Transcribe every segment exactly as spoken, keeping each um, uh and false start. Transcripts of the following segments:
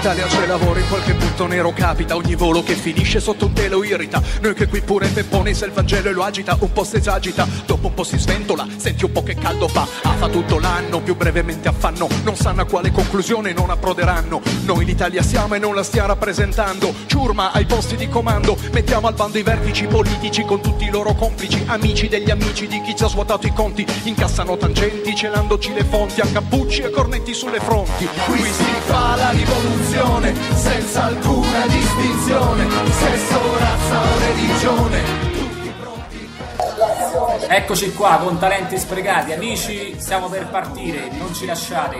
Italia c'è lavoro, in qualche punto nero capita, ogni volo che finisce sotto un telo irrita. Noi che qui pure Peppone se il Vangelo e lo agita, un po' si esagita, dopo un po' si sventola, senti un po' che caldo fa. Ah, fa tutto l'anno, più brevemente affanno, non sanno a quale conclusione non approderanno. Noi l'Italia siamo e non la stiamo rappresentando, ciurma ai posti di comando, mettiamo al bando i vertici politici con tutti i loro complici, amici degli amici di chi ci ha svuotato i conti, incassano tangenti celandoci le fonti, a cappucci e cornetti sulle fronti. Qui si fa la rivoluzione senza alcuna distinzione, sesso, razza o religione. Tutti pronti per l'azione. Eccoci qua con Talenti Sprecati, amici, stiamo per partire, non ci lasciate.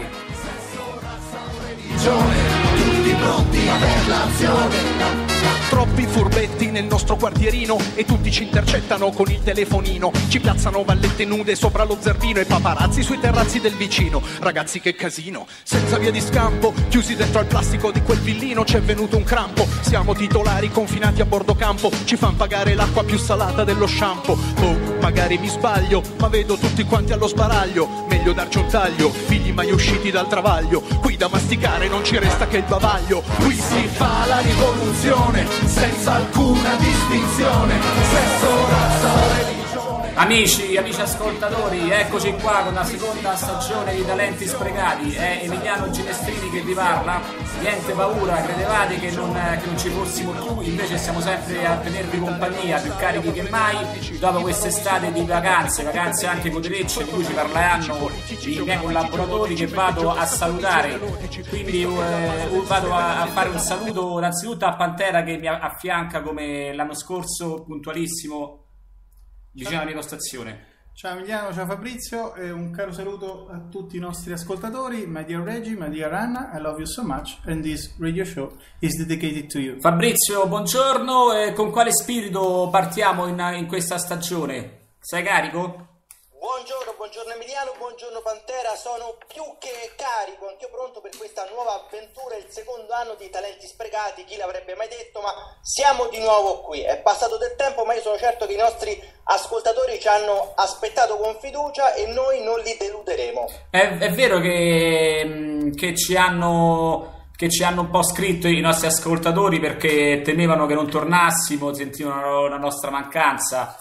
Tutti pronti per l'azione. Troppi furbetti nel nostro quartierino e tutti ci intercettano con il telefonino. Ci piazzano vallette nude sopra lo zerbino e paparazzi sui terrazzi del vicino. Ragazzi, che casino, senza via di scampo, chiusi dentro al plastico di quel villino. C'è venuto un crampo, siamo titolari confinati a bordo campo. Ci fan pagare l'acqua più salata dello shampoo. Oh, magari mi sbaglio, ma vedo tutti quanti allo sbaraglio. Meglio darci un taglio, figli mai usciti dal travaglio. Qui da masticare non ci resta che il bavaglio. Qui si fa la rivoluzione senza alcuna distinzione, sesso, razza o religione. Amici, amici ascoltatori, eccoci qua con la seconda stagione di Talenti Sprecati. È Emiliano Ginestrini che vi parla. Niente paura, credevate che non, che non ci fossimo più, invece siamo sempre a tenervi compagnia, più carichi che mai. Dopo quest'estate di vacanze, vacanze anche goderecce, di cui ci parleranno i miei collaboratori, che vado a salutare. Quindi eh, vado a, a fare un saluto innanzitutto a Pantera, che mi affianca come l'anno scorso, puntualissimo, vicino alla mia postazione. Ciao Emiliano, ciao Fabrizio e un caro saluto a tutti i nostri ascoltatori. My dear Reggie, my dear Anna, I love you so much and this radio show is dedicated to you. Fabrizio, buongiorno, e con quale spirito partiamo in, in questa stagione? Sei carico? Buongiorno, buongiorno Emiliano, buongiorno Pantera, sono più che carico, anch'io pronto per questa nuova avventura, il secondo anno di Talenti Sprecati, chi l'avrebbe mai detto, ma siamo di nuovo qui, è passato del tempo ma io sono certo che i nostri ascoltatori ci hanno aspettato con fiducia e noi non li deluderemo. È, è vero che, che ci hanno... che ci hanno un po' scritto i nostri ascoltatori perché temevano che non tornassimo, sentivano la nostra mancanza.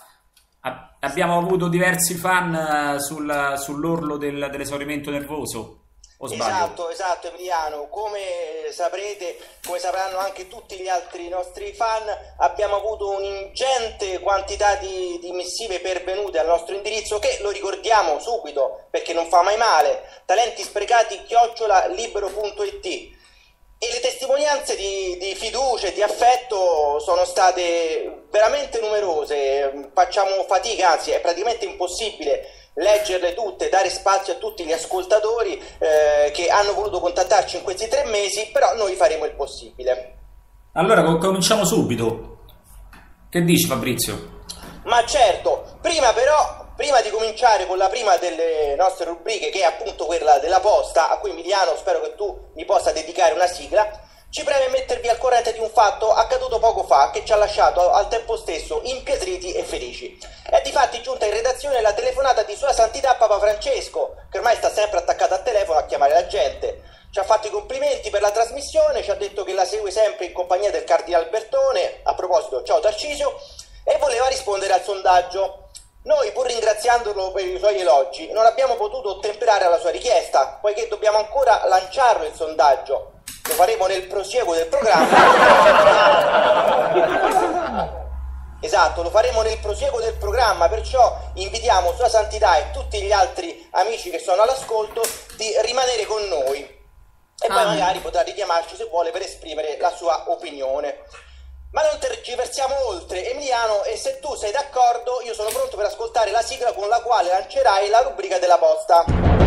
Abbiamo avuto diversi fan sul, sull'orlo del, dell'esaurimento nervoso, o sbaglio? Esatto, esatto Emiliano, come saprete, come sapranno anche tutti gli altri nostri fan, abbiamo avuto un'ingente quantità di, di missive pervenute al nostro indirizzo, che lo ricordiamo subito perché non fa mai male, talentisprecati chiocciola libero punto it. E le testimonianze di, di fiducia e di affetto sono state veramente numerose, facciamo fatica, anzi è praticamente impossibile leggerle tutte, dare spazio a tutti gli ascoltatori eh, che hanno voluto contattarci in questi tre mesi, però noi faremo il possibile. Allora cominciamo subito. Che dici Fabrizio? Ma certo, prima però... Prima di cominciare con la prima delle nostre rubriche, che è appunto quella della posta, a cui Emiliano spero che tu mi possa dedicare una sigla, ci preme mettervi al corrente di un fatto accaduto poco fa che ci ha lasciato al tempo stesso impietriti e felici. È difatti giunta in redazione la telefonata di Sua Santità Papa Francesco, che ormai sta sempre attaccato al telefono a chiamare la gente. Ci ha fatto i complimenti per la trasmissione, ci ha detto che la segue sempre in compagnia del Cardinal Bertone, a proposito ciao Tarcisio, e voleva rispondere al sondaggio. Noi, pur ringraziandolo per i suoi elogi, non abbiamo potuto ottemperare alla sua richiesta, poiché dobbiamo ancora lanciarlo il sondaggio. Lo faremo nel prosieguo del programma. Esatto, lo faremo nel prosieguo del programma, perciò invitiamo Sua Santità e tutti gli altri amici che sono all'ascolto di rimanere con noi. E poi magari potrà richiamarci se vuole per esprimere la sua opinione. Ma non tergiversiamo oltre, Emiliano, e se tu sei d'accordo io sono pronto per ascoltare la sigla con la quale lancerai la rubrica della posta.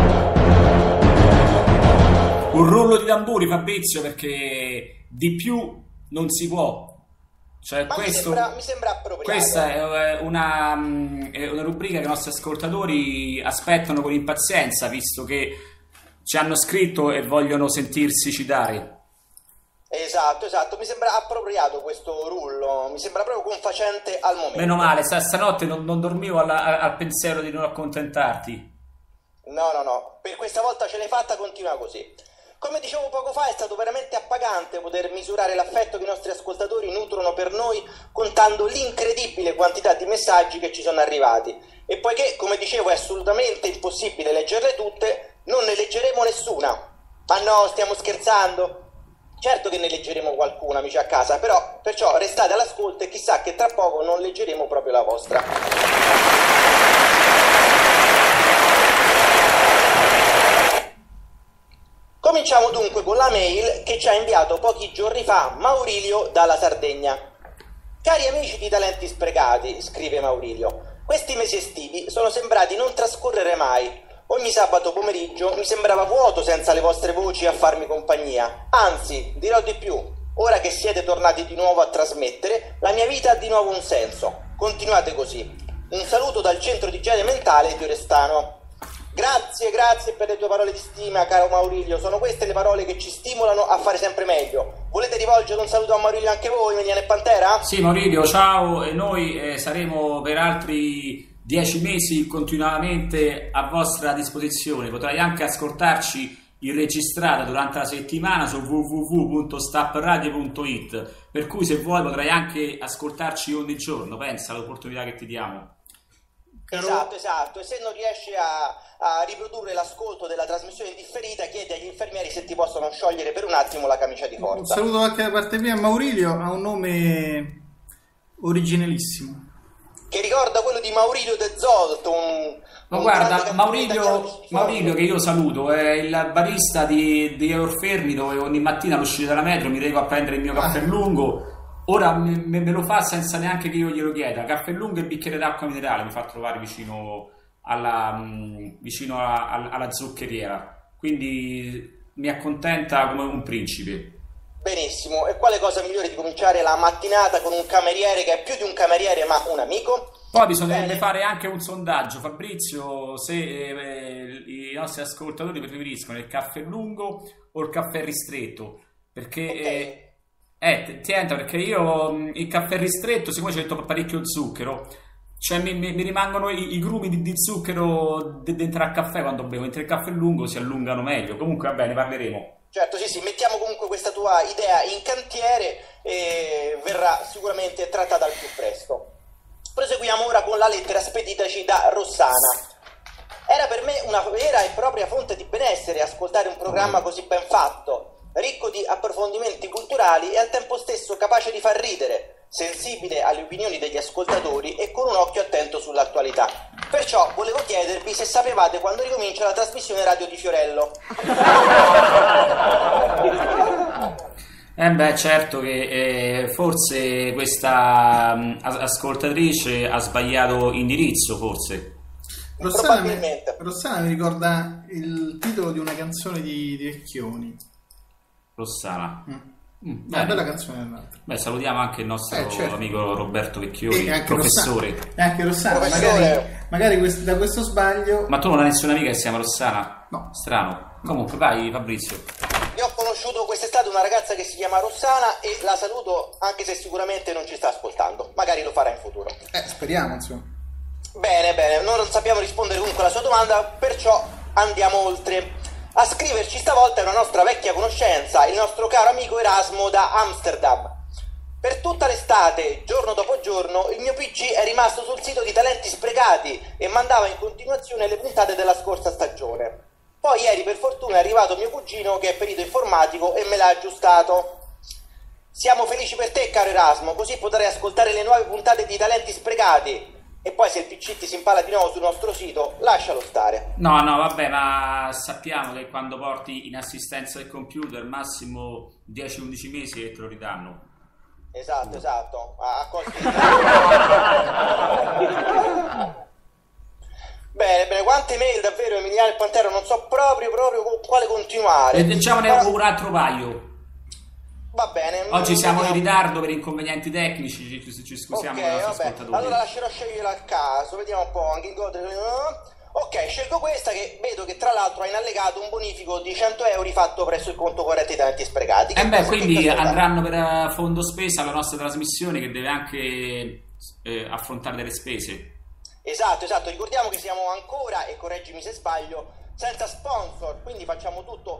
Un rullo di tamburi Fabrizio, perché di più non si può. Cioè, Ma questo, mi, sembra, mi sembra appropriato. Questa è una, è una rubrica che i nostri ascoltatori aspettano con impazienza, visto che ci hanno scritto e vogliono sentirsi citare. Esatto, esatto, mi sembra appropriato questo rullo, mi sembra proprio confacente al momento. Meno male, stanotte non, non dormivo alla, al pensiero di non accontentarti. No, no, no, per questa volta ce l'hai fatta, continua così. Come dicevo poco fa, è stato veramente appagante poter misurare l'affetto che i nostri ascoltatori nutrono per noi contando l'incredibile quantità di messaggi che ci sono arrivati. E poiché, come dicevo, è assolutamente impossibile leggerle tutte, non ne leggeremo nessuna. Ma no, stiamo scherzando? Certo che ne leggeremo qualcuna, amici a casa, però perciò restate all'ascolto e chissà che tra poco non leggeremo proprio la vostra. Cominciamo dunque con la mail che ci ha inviato pochi giorni fa Maurilio dalla Sardegna. Cari amici di Talenti Sprecati, scrive Maurilio, questi mesi estivi sono sembrati non trascorrere mai. Ogni sabato pomeriggio mi sembrava vuoto senza le vostre voci a farmi compagnia. Anzi, dirò di più, ora che siete tornati di nuovo a trasmettere, la mia vita ha di nuovo un senso. Continuate così. Un saluto dal centro di igiene mentale di Orestano. Grazie, grazie per le tue parole di stima, caro Maurilio. Sono queste le parole che ci stimolano a fare sempre meglio. Volete rivolgere un saluto a Maurilio anche voi, Mediano e Pantera? Sì, Maurilio, ciao. E noi eh, saremo per altri dieci mesi continuamente a vostra disposizione. Potrai anche ascoltarci in registrata durante la settimana su w w w punto stap radio punto i t, per cui se vuoi potrai anche ascoltarci ogni giorno. Pensa all'opportunità che ti diamo. Esatto, esatto, e se non riesci a, a riprodurre l'ascolto della trasmissione differita, chiedi agli infermieri se ti possono sciogliere per un attimo la camicia di forza. Un saluto anche da parte mia. Maurilio ha un nome originalissimo che ricorda quello di Maurilio De Zolto, un, ma un guarda, Maurilio, Maurilio che io saluto, è il barista di, di Orfermi, dove ogni mattina all'uscita dalla metro mi reco a prendere il mio caffè lungo. Ora me, me lo fa senza neanche che io glielo chieda. Caffè lungo e bicchiere d'acqua minerale mi fa trovare vicino alla, mh, vicino a, a, alla zuccheriera, quindi mi accontenta come un principe. Benissimo, e quale cosa migliore di cominciare la mattinata con un cameriere che è più di un cameriere ma un amico? Poi bisognerebbe Bene. fare anche un sondaggio, Fabrizio, se eh, i nostri ascoltatori preferiscono il caffè lungo o il caffè ristretto, perché okay. eh, Eh, ti entra perché io il caffè ristretto, siccome ci metto parecchio zucchero, cioè mi, mi, mi rimangono i, i grumi di, di zucchero de, dentro al caffè quando bevo, mentre il caffè lungo si allungano meglio. Comunque va bene, parleremo. Certo, sì, sì, mettiamo comunque questa tua idea in cantiere e verrà sicuramente trattata al più presto. Proseguiamo ora con la lettera speditaci da Rossana. Era per me una vera e propria fonte di benessere ascoltare un programma così ben fatto, ricco di approfondimenti culturali e al tempo stesso capace di far ridere, sensibile alle opinioni degli ascoltatori e con un occhio attento sull'attualità. Perciò volevo chiedervi se sapevate quando ricomincia la trasmissione radio di Fiorello. Eh beh, certo che eh, forse questa mh, ascoltatrice ha sbagliato indirizzo, forse. Rossana mi, Rossana mi ricorda il titolo di una canzone di, di Vecchioni. Rossana. Mm. Mm, una bella canzone. Beh, salutiamo anche il nostro eh, certo. amico Roberto Vecchioni, e professore. Rossana. E anche Rossana, magari, magari questo, da questo sbaglio. Ma tu non hai nessuna amica che si chiama Rossana? No. Strano. Comunque, vai Fabrizio. Io ho conosciuto quest'estate una ragazza che si chiama Rossana e la saluto anche se sicuramente non ci sta ascoltando. Magari lo farà in futuro. Eh, speriamo, insomma. Bene, bene, noi non sappiamo rispondere comunque alla sua domanda, perciò andiamo oltre. A scriverci stavolta è una nostra vecchia conoscenza, il nostro caro amico Erasmo da Amsterdam. Per tutta l'estate, giorno dopo giorno, il mio P C è rimasto sul sito di Talenti Sprecati e mandava in continuazione le puntate della scorsa stagione. Poi ieri per fortuna è arrivato mio cugino che è perito informatico e me l'ha aggiustato. Siamo felici per te, caro Erasmo, così potrai ascoltare le nuove puntate di Talenti Sprecati. E poi se il P C ti si impala di nuovo sul nostro sito, lascialo stare. No, no, vabbè, ma sappiamo che quando porti in assistenza del computer massimo dieci undici mesi e te lo ridanno. Esatto, esatto. A, a costi Bene, bene, quante mail davvero, Emiliano e Pantera, non so proprio proprio con quale continuare. E diciamone Però... un altro paio. Va bene. Oggi siamo in ritardo per inconvenienti tecnici, ci, ci scusiamo okay, con i nostri vabbè. ascoltatori. Allora lascerò scegliere a caso, vediamo un po', anche in godere. Ok, scelgo questa che vedo che tra l'altro ha in allegato un bonifico di cento euro fatto presso il conto corrente dei Talenti Sprecati. Eh beh, quindi andranno per fondo spesa alla nostra trasmissione che deve anche eh, affrontare delle spese. Esatto, esatto, ricordiamo che siamo ancora, e correggimi se sbaglio, senza sponsor, quindi facciamo tutto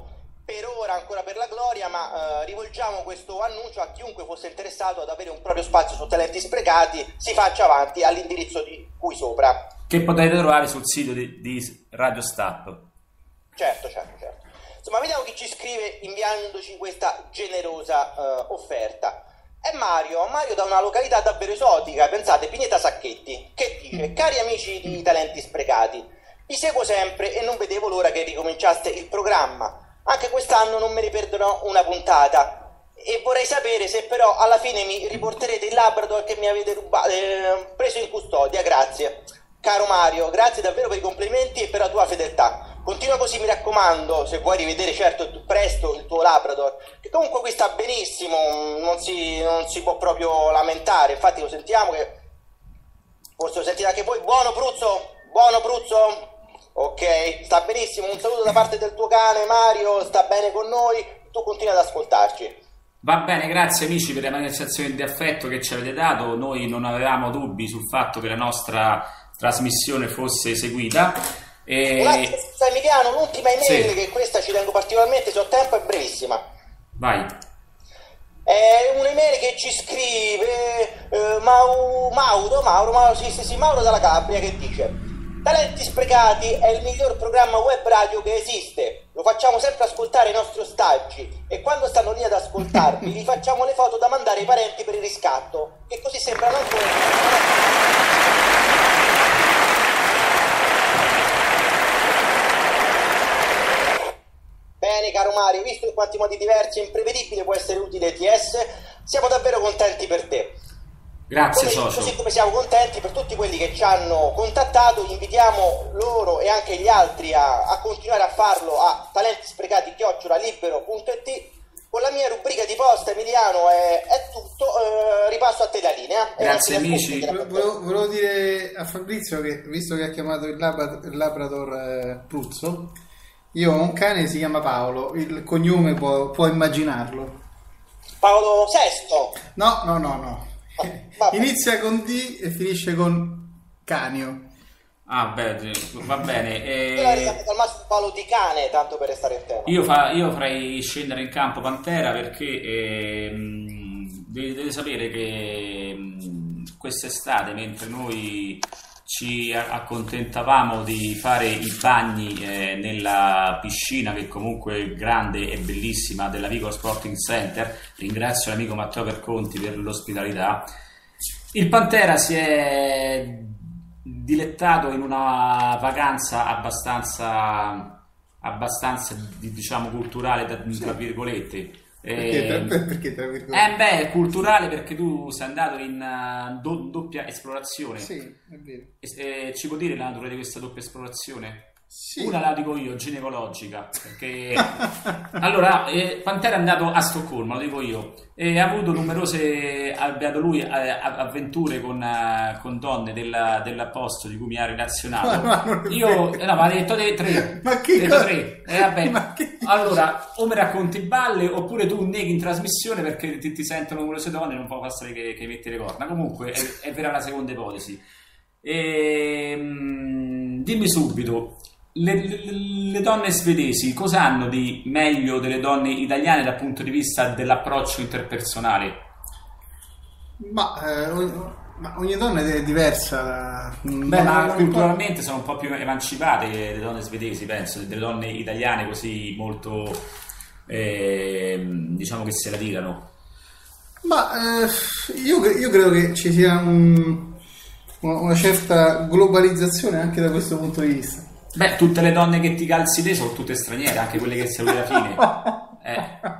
per ora ancora per la gloria, ma eh, rivolgiamo questo annuncio a chiunque fosse interessato ad avere un proprio spazio su Talenti Sprecati, si faccia avanti all'indirizzo di cui sopra. Che potete trovare sul sito di, di Radio Stap. Certo, certo, certo. Insomma, vediamo chi ci scrive inviandoci questa generosa uh, offerta. È Mario, Mario da una località davvero esotica, pensate, Pineta Sacchetti, che dice: cari amici di Talenti Sprecati, vi seguo sempre e non vedevo l'ora che ricominciaste il programma. Anche quest'anno non me ne perderò una puntata. E vorrei sapere se però alla fine mi riporterete il Labrador che mi avete rubato, eh, preso in custodia. Grazie. Caro Mario, grazie davvero per i complimenti e per la tua fedeltà. Continua così, mi raccomando, se vuoi rivedere certo presto il tuo Labrador, che comunque qui sta benissimo, non si, non si può proprio lamentare. Infatti lo sentiamo, che forse lo sentite anche voi. Buono Pruzzo, buono Pruzzo. Ok, sta benissimo, un saluto da parte del tuo cane Mario, sta bene con noi, tu continua ad ascoltarci. Va bene, grazie amici per le manifestazioni di affetto che ci avete dato. Noi non avevamo dubbi sul fatto che la nostra trasmissione fosse eseguita. E... Grazie, scusa Emiliano, l'ultima email, sì, che questa ci tengo particolarmente, se ho tempo, è brevissima. Vai. È un'email che ci scrive eh, Mau, Mauro, Mauro, Mauro, sì, sì, sì, Mauro dalla Calabria, che dice: Talenti Sprecati è il miglior programma web radio che esiste, lo facciamo sempre ascoltare ai nostri ostaggi e quando stanno lì ad ascoltarvi gli facciamo le foto da mandare ai parenti per il riscatto, che così sembrano ancora... Bene caro Mario, visto in quanti modi diversi e imprevedibile può essere utile T S, siamo davvero contenti per te. Grazie come, socio. Così come siamo contenti per tutti quelli che ci hanno contattato, invitiamo loro e anche gli altri a, a continuare a farlo a talentisprecati chiocciola libero punto it. Con la mia rubrica di posta, Emiliano, è, è tutto, eh, ripasso a te la linea. Grazie amici. Volevo, volevo dire a Fabrizio che, visto che ha chiamato il Labrador, il Labrador eh, Pruzzo, io ho un cane che si chiama Paolo, il cognome può, può immaginarlo. Paolo sesto? No, no, no, no. Ah, inizia con D e finisce con Canio. Ah, beh, va bene. E... Io al massimo Paolo di cane, tanto per restare in tema. Io, fa, io farei scendere in campo Pantera perché ehm, dovete sapere che ehm, quest'estate, mentre noi ci accontentavamo di fare i bagni eh, nella piscina, che comunque è grande e bellissima, della Vico Sporting Center, ringrazio l'amico Matteo Perconti per l'ospitalità, il Pantera si è dilettato in una vacanza abbastanza abbastanza diciamo culturale, tra virgolette. Perché, eh, per, perché tra virgolette? Eh beh, culturale perché tu sei andato in uh, do, doppia esplorazione. Sì, è vero. E, eh, ci può dire la natura di questa doppia esplorazione? Sì. Una la dico io, ginecologica, perché allora eh, Pantera è andato a Stoccolma, lo dico io, e ha avuto numerose, ha beato lui eh, avventure con, uh, con donne della, della posto di cui mi ha relazionato. Ma, ma io eh, no, ma ha detto te, tre, ma che detto cosa? tre. Eh, vabbè. Ma che... Allora, o mi racconti balle oppure tu neghi in trasmissione perché ti, ti sentono numerose donne e non può passare che, che metti le corna. Comunque è, è vera la seconda ipotesi. E, mh, dimmi subito, Le, le, le donne svedesi cosa hanno di meglio delle donne italiane dal punto di vista dell'approccio interpersonale? Ma, eh, ogni, ma ogni donna è diversa. Beh, ma culturalmente sono un po' più emancipate le donne svedesi, penso, delle donne italiane così molto eh, diciamo che se la tirano. Ma eh, io, io credo che ci sia un, una certa globalizzazione anche da questo punto di vista. Beh, tutte le donne che ti calzi te sono tutte straniere, anche quelle che saluti alla fine. Eh.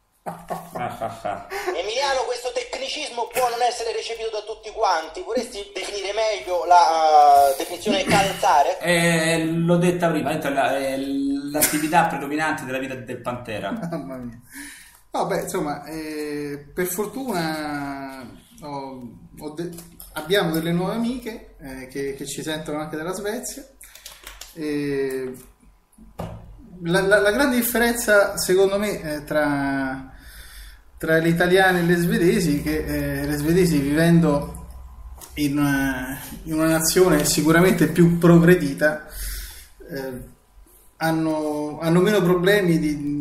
Emiliano, questo tecnicismo può non essere recepito da tutti quanti. Vorresti definire meglio la uh, definizione calzare? Eh, l'ho detta prima, è l'attività predominante della vita del Pantera. Mamma mia. Vabbè, insomma, eh, per fortuna ho, ho de- abbiamo delle nuove amiche eh, che, che ci sentono anche dalla Svezia. E la, la, la grande differenza secondo me eh, tra, tra le italiane e le svedesi, che eh, le svedesi, vivendo in una, in una nazione sicuramente più progredita, eh, hanno, hanno meno problemi di,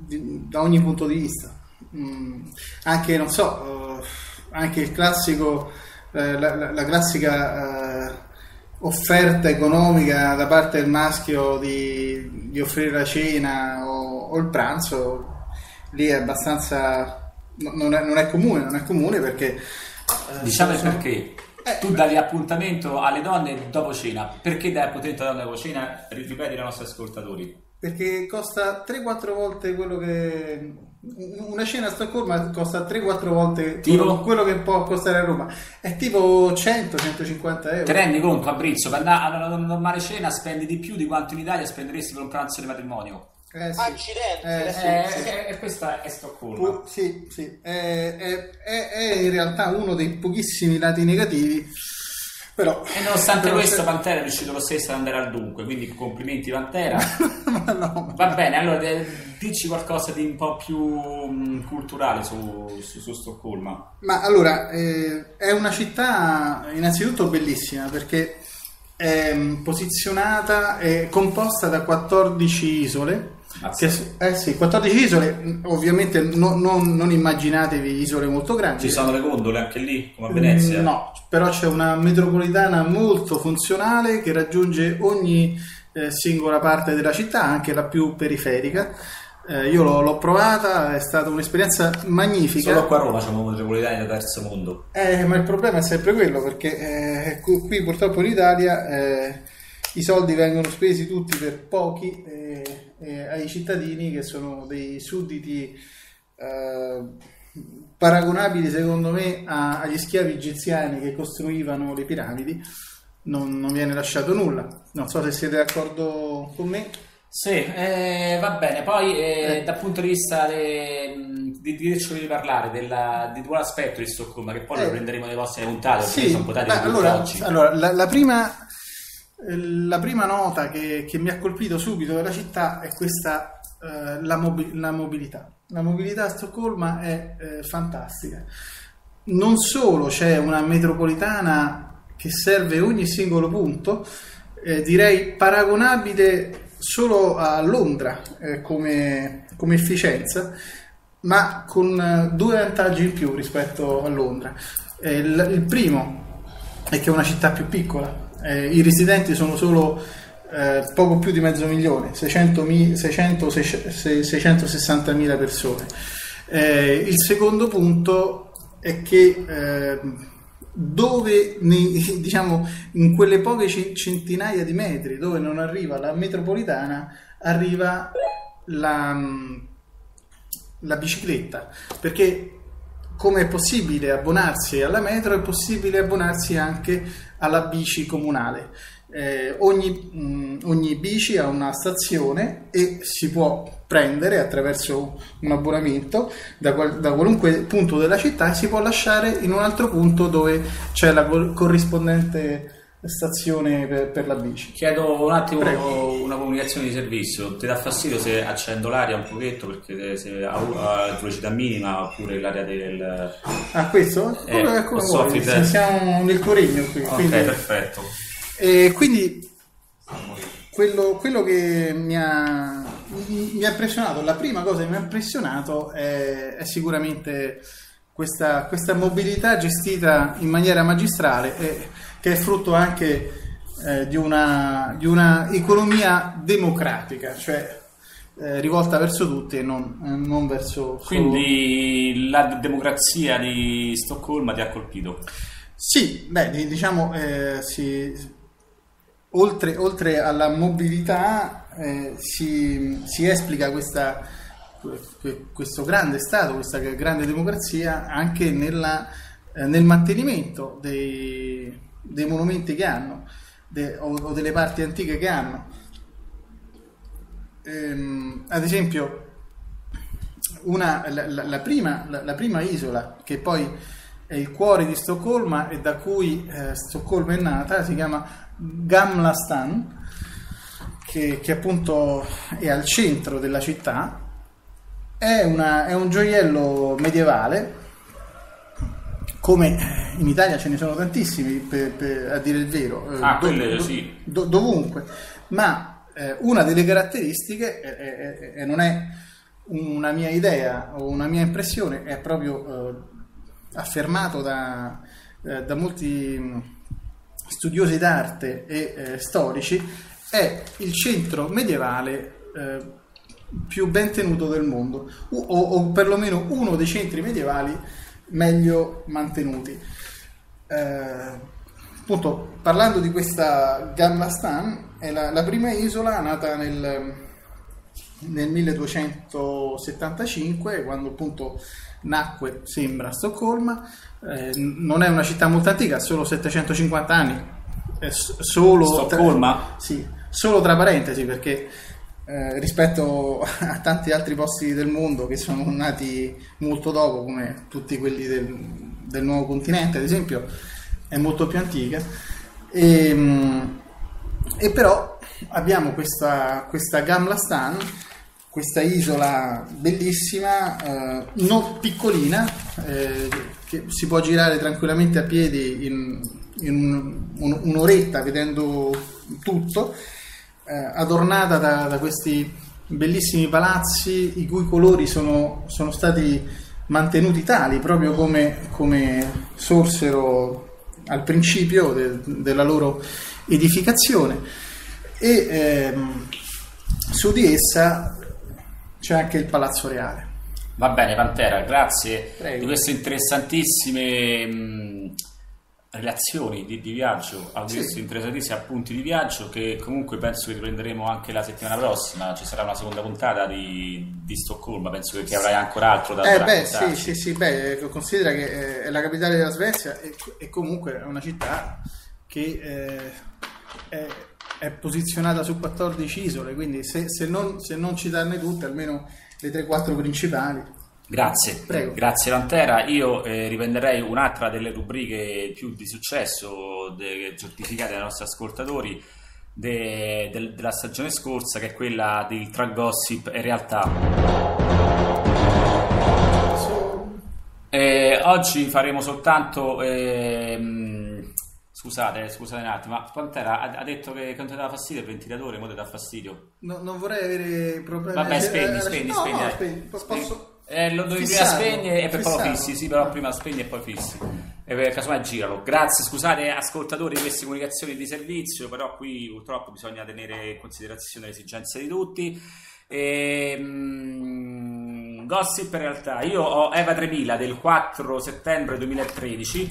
di, da ogni punto di vista. Mm, anche, non so, uh, anche il classico, uh, la, la, la classica uh, offerta economica da parte del maschio di, di offrire la cena o, o il pranzo, lì è abbastanza, non è, non è comune, non è comune perché... Uh, diciamo il sono, perché. Eh, tu dai appuntamento alle donne dopo cena. Perché dai appuntamento alle donne dopo cena? Ripeti ai nostri ascoltatori. Perché costa tre quattro volte quello che... Una cena a Stoccolma costa tre quattro volte quello, quello che può costare a Roma. È tipo cento centocinquanta euro. Ti rendi conto, Fabrizio, per andare a una normale cena spendi di più di quanto in Italia spenderesti per un pranzo di matrimonio. Eh, sì. Accidenti, eh, sì, Eh, sì. eh, eh, questa è Stoccolma. Uh, sì, sì. È, è, è, è in realtà uno dei pochissimi lati negativi, però... E nonostante però questo se... Pantera è riuscito lo stesso ad andare al dunque, quindi complimenti Pantera. ma no, Va bene, allora eh, dici qualcosa di un po' più mh, culturale su, su, su Stoccolma. Ma allora, eh, è una città innanzitutto bellissima perché è mh, posizionata, è composta da quattordici isole. Che, eh sì, quattordici isole, ovviamente no, non, non immaginatevi isole molto grandi. Ci sono le gondole anche lì, come a Venezia? No, però c'è una metropolitana molto funzionale che raggiunge ogni eh, singola parte della città, anche la più periferica. Eh, io l'ho, l'ho provata, è stata un'esperienza magnifica. Solo qua a Roma c'è un metropolitana da terzo mondo. Eh, ma il problema è sempre quello, perché eh, qui purtroppo in Italia eh, i soldi vengono spesi tutti per pochi eh, eh, ai cittadini che sono dei sudditi eh, paragonabili secondo me a, agli schiavi egiziani che costruivano le piramidi. Non, non viene lasciato nulla. Non so se siete d'accordo con me. Sì, eh, va bene. Poi eh, Eh. dal punto di vista de, di, di che ci volevi parlare della, di tuo aspetto di Stoccolma, che poi Eh. lo prenderemo nei vostri puntate, perché Sì, sono puntate beh, di allora, oggi. allora la, la prima la prima nota che, che mi ha colpito subito della città è questa eh, la, mobi- la mobilità. La mobilità a Stoccolma è eh, fantastica. Non solo c'è una metropolitana che serve ogni singolo punto, eh, direi paragonabile solo a Londra eh, come, come efficienza, ma con eh, due vantaggi in più rispetto a Londra. Eh, il, il primo è che è una città più piccola. Eh, i residenti sono solo eh, poco più di mezzo milione, seicentosessantamila persone. Eh, il secondo punto è che eh, dove nei, diciamo in quelle poche centinaia di metri dove non arriva la metropolitana arriva la, la bicicletta, perché come è possibile abbonarsi alla metro è possibile abbonarsi anche alla bici comunale. Eh, ogni, mh, ogni bici ha una stazione e si può prendere attraverso un abbonamento da, qual- da qualunque punto della città e si può lasciare in un altro punto dove c'è la cor- corrispondente stazione per, per la bici. Chiedo un attimo Prego. una comunicazione di servizio. Ti dà fastidio se accendo l'aria un pochetto perché se ha ha velocità minima oppure l'aria del... Ah, questo? Eh, Come, come posso vuoi, offrire- siamo nel tuo regno qui. Ok, quindi, perfetto. e quindi quello, quello che mi ha, mi ha impressionato, la prima cosa che mi ha impressionato è, è sicuramente questa, questa mobilità gestita in maniera magistrale e, che è frutto anche eh, di, una, di una economia democratica, cioè eh, rivolta verso tutti e non, eh, non verso solo... Quindi la democrazia di Stoccolma ti ha colpito? Sì, beh, di- diciamo, eh, si, oltre, oltre alla mobilità eh, si, si esplica questa, que- questo grande Stato, questa grande democrazia anche nella, eh, nel mantenimento dei, dei monumenti che hanno de- o, o delle parti antiche che hanno. Ehm, ad esempio, una, la, la- la prima, la- la prima isola che poi è il cuore di Stoccolma e da cui eh, Stoccolma è nata, si chiama Gamla Stan, che, che appunto è al centro della città. È, una, è un gioiello medievale, come in Italia ce ne sono tantissimi, per, per- a dire il vero, eh, Ah, do- quelle do- sì. do- dovunque, ma eh, una delle caratteristiche, e eh, eh, eh, non è una mia idea o una mia impressione è proprio eh, affermato da, eh, da molti studiosi d'arte e eh, storici, è il centro medievale eh, più ben tenuto del mondo, o, o perlomeno uno dei centri medievali meglio mantenuti. Eh, appunto, parlando di questa Gamla Stan, è la, la prima isola nata nel, nel milleduecentosettantacinque, quando appunto nacque, sembra, a Stoccolma. Eh, non è una città molto antica, ha solo settecentocinquanta anni, è solo Stoccolma? Tra, sì, solo tra parentesi, perché eh, rispetto a tanti altri posti del mondo che sono nati molto dopo, come tutti quelli del, del nuovo continente ad esempio, è molto più antica. E, e però abbiamo questa, questa Gamla Stan, questa isola bellissima, eh, non piccolina, eh, che si può girare tranquillamente a piedi in, in un, un, un'oretta vedendo tutto, eh, adornata da, da questi bellissimi palazzi i cui colori sono, sono stati mantenuti tali proprio come, come sorsero al principio de, della loro edificazione, e ehm, su di essa c'è anche il Palazzo Reale. Va bene, Pantera, grazie. Prego. Di queste interessantissime mh, relazioni di, di viaggio, a questi Sì. interessantissimi appunti di viaggio, che comunque penso che riprenderemo anche la settimana prossima. Ci sarà una seconda puntata di, di Stoccolma, penso che, che avrai ancora altro da, Eh da beh, sì, raccontarci. sì, sì, beh, considera che è la capitale della Svezia e, e comunque è una città che eh, è, è posizionata su quattordici isole, quindi se, se, non, se non citarne tutte, almeno le tre quattro principali. Grazie, Prego. grazie Pantera. Io eh, riprenderei un'altra delle rubriche più di successo de, certificate dai nostri ascoltatori de, del, della stagione scorsa, che è quella di Tra Gossip e Realtà. Eh, oggi faremo soltanto ehm, scusate, scusate un attimo, ma Pantera ha, ha detto che non ti dà fastidio il ventilatore, mo ti dà fastidio. No, non vorrei avere problemi. Vabbè, spegni, eh, spegni, no, spegni, no, dai. spegni. Posso... Eh, lo devi prima Fissarlo, spegnere e poi lo fissarlo. fissi, sì, però prima spegni e poi fissi. E per casomai giralo. Grazie, scusate ascoltatori di queste comunicazioni di servizio, però qui purtroppo bisogna tenere in considerazione le esigenze di tutti. E, mm, gossip in realtà, io ho Eva tremila del quattro settembre duemilatredici,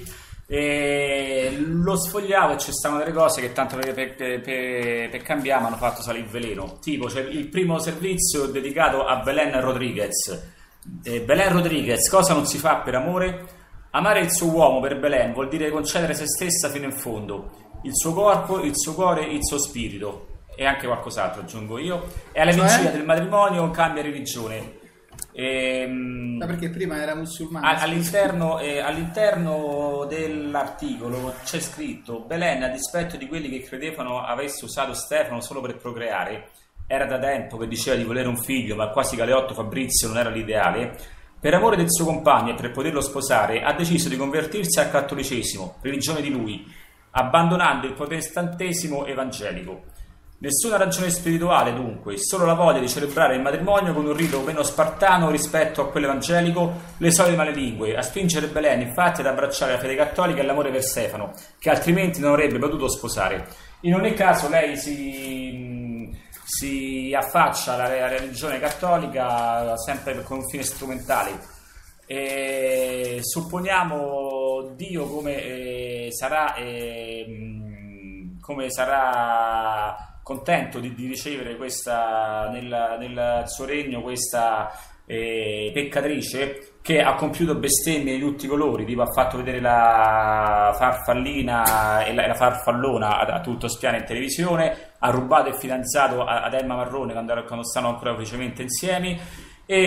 e lo sfogliavo e ci stavano delle cose che tanto per, per, per, per cambiare mi hanno fatto salire il veleno. Tipo, c'è il primo servizio dedicato a Belen Rodriguez. Eh, Belen Rodriguez, cosa non si fa per amore? Amare il suo uomo per Belen vuol dire concedere se stessa fino in fondo, il suo corpo, il suo cuore, il suo spirito e anche qualcos'altro, aggiungo io. E alla Cioè? vigilia del matrimonio cambia religione. Ehm, Ma perché prima era musulmano? All'interno, eh, all'interno dell'articolo c'è scritto: Belen, a dispetto di quelli che credevano avesse usato Stefano solo per procreare, era da tempo che diceva di volere un figlio, ma quasi Galeotto Fabrizio non era l'ideale. Per amore del suo compagno e per poterlo sposare, ha deciso di convertirsi al cattolicesimo, religione di lui, abbandonando il protestantesimo evangelico. Nessuna ragione spirituale, dunque, solo la voglia di celebrare il matrimonio con un rito meno spartano rispetto a quello evangelico, le solite malelingue, a spingere Belen infatti ad abbracciare la fede cattolica e l'amore per Stefano, che altrimenti non avrebbe potuto sposare. In ogni caso lei si, si affaccia alla, alla religione cattolica sempre con un fine strumentale. E supponiamo Dio come eh, sarà eh, come sarà contento di, di ricevere questa nel, nel suo regno questa eh, peccatrice che ha compiuto bestemmie di tutti i colori, tipo ha fatto vedere la farfallina e la, e la farfallona a, a tutto spiano in televisione, ha rubato il fidanzato ad Emma Marrone quando, quando stanno ancora felicemente insieme. E,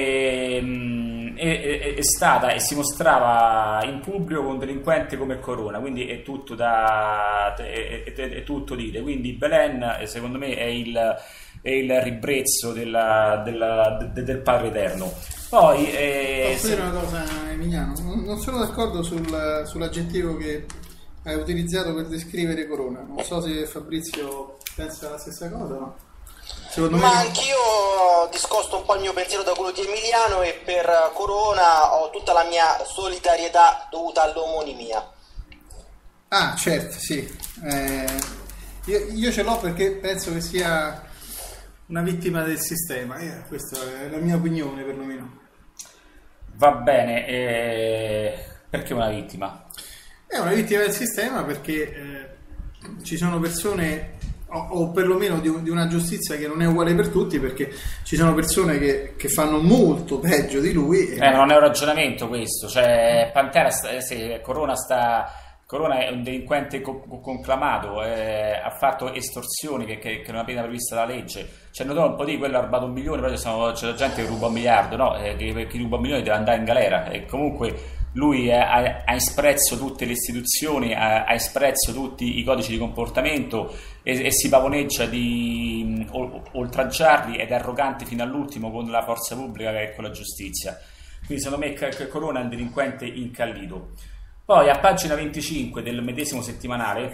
e, e, è stata e si mostrava in pubblico con delinquente come Corona, quindi è tutto da è, è, è tutto dire. Quindi Belen secondo me è il, è il ribrezzo della, della, de, del Padre Eterno. Poi eh, posso dire una cosa, Emiliano? Non, non sono d'accordo sul, sull'aggettivo che hai utilizzato per descrivere Corona. Non so se Fabrizio pensa la stessa cosa, ma Secondo Ma me... anch'io discosto un po' il mio pensiero da quello di Emiliano e per Corona ho tutta la mia solidarietà dovuta all'omonimia. Ah, certo, sì. Eh, io, io ce l'ho perché penso che sia una vittima del sistema. Eh, questa è la mia opinione, perlomeno. Va bene, eh, perché una vittima? È una vittima del sistema perché eh, ci sono persone, o, o perlomeno di, di una giustizia che non è uguale per tutti, perché ci sono persone che, che fanno molto peggio di lui. E... Eh, non è un ragionamento questo, cioè Pantera, sta, se Corona sta... Corona è un delinquente co- conclamato, eh, ha fatto estorsioni che, che, che non è una pena prevista dalla legge. Cioè, non un po' di quello ha rubato un milione, poi c'è, c'è gente che ruba un miliardo, no? Eh, che, chi ruba un milione deve andare in galera. E comunque lui ha, ha espresso tutte le istituzioni, ha, ha espresso tutti i codici di comportamento e, e si pavoneggia di o, oltraggiarli ed è arrogante fino all'ultimo con la forza pubblica che è con la giustizia. Quindi secondo me Corona è un delinquente incallito. Poi a pagina venticinque del medesimo settimanale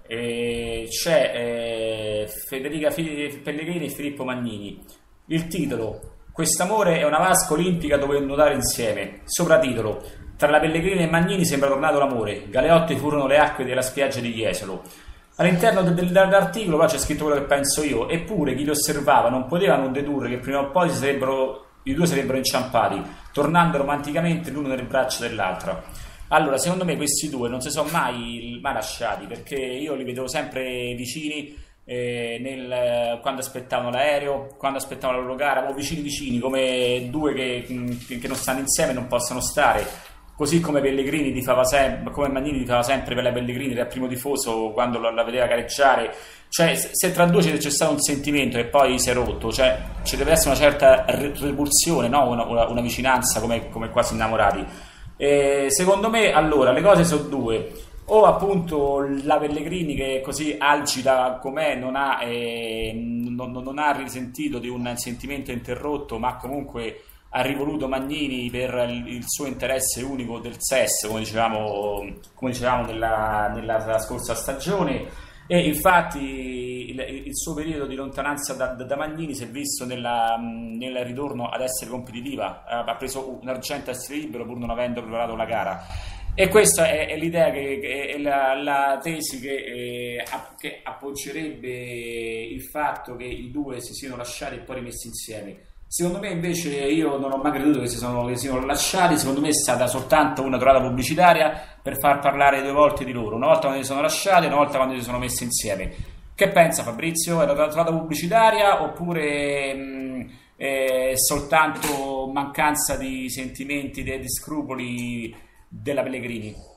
eh, c'è eh, Federica Pellegrini e Filippo Magnini. Il titolo: Quest'amore è una vasca olimpica dove nuotare insieme. Sopratitolo: Tra la Pellegrini e Magnini sembra tornato l'amore. Galeotti furono le acque della spiaggia di Jesolo. All'interno del, dell'articolo qua c'è scritto quello che penso io, eppure chi li osservava non poteva non dedurre che prima o poi si sarebbero, i due sarebbero inciampati, tornando romanticamente l'uno nelle braccia dell'altra. Allora, secondo me questi due non si sono mai, mai lasciati, perché io li vedevo sempre vicini eh, nel, quando aspettavano l'aereo, quando aspettavano la loro gara, o vicini vicini, come due che, che non stanno insieme e non possono stare. Così come Pellegrini tifava sempre, come Magnini tifava sempre per la Pellegrini, era il primo tifoso quando la, la vedeva gareggiare. Cioè, se tra due c'è stato un sentimento e poi si è rotto, cioè ci deve essere una certa repulsione, no? una, una, una vicinanza come, come quasi innamorati. Eh, secondo me, allora, le cose sono due: o appunto la Pellegrini, che così algida com'è, non ha, eh, non, non ha risentito di un sentimento interrotto, ma comunque ha rivoluto Magnini per il, il suo interesse unico del sesso, come dicevamo, come dicevamo nella, nella scorsa stagione. E infatti il, il suo periodo di lontananza da, da Magnini si è visto nella, nel ritorno ad essere competitiva. Ha preso un argento a essere libero pur non avendo preparato la gara, e questa è, è l'idea, che, che è la, la tesi che, eh, che appoggerebbe il fatto che i due si siano lasciati e poi rimessi insieme. Secondo me invece, io non ho mai creduto che si sono, che siano lasciati. Secondo me è stata soltanto una trovata pubblicitaria per far parlare due volte di loro, una volta quando si sono lasciati e una volta quando si sono messi insieme. Che pensa Fabrizio? È una trovata pubblicitaria oppure mh, è soltanto mancanza di sentimenti, di, di scrupoli della Pellegrini?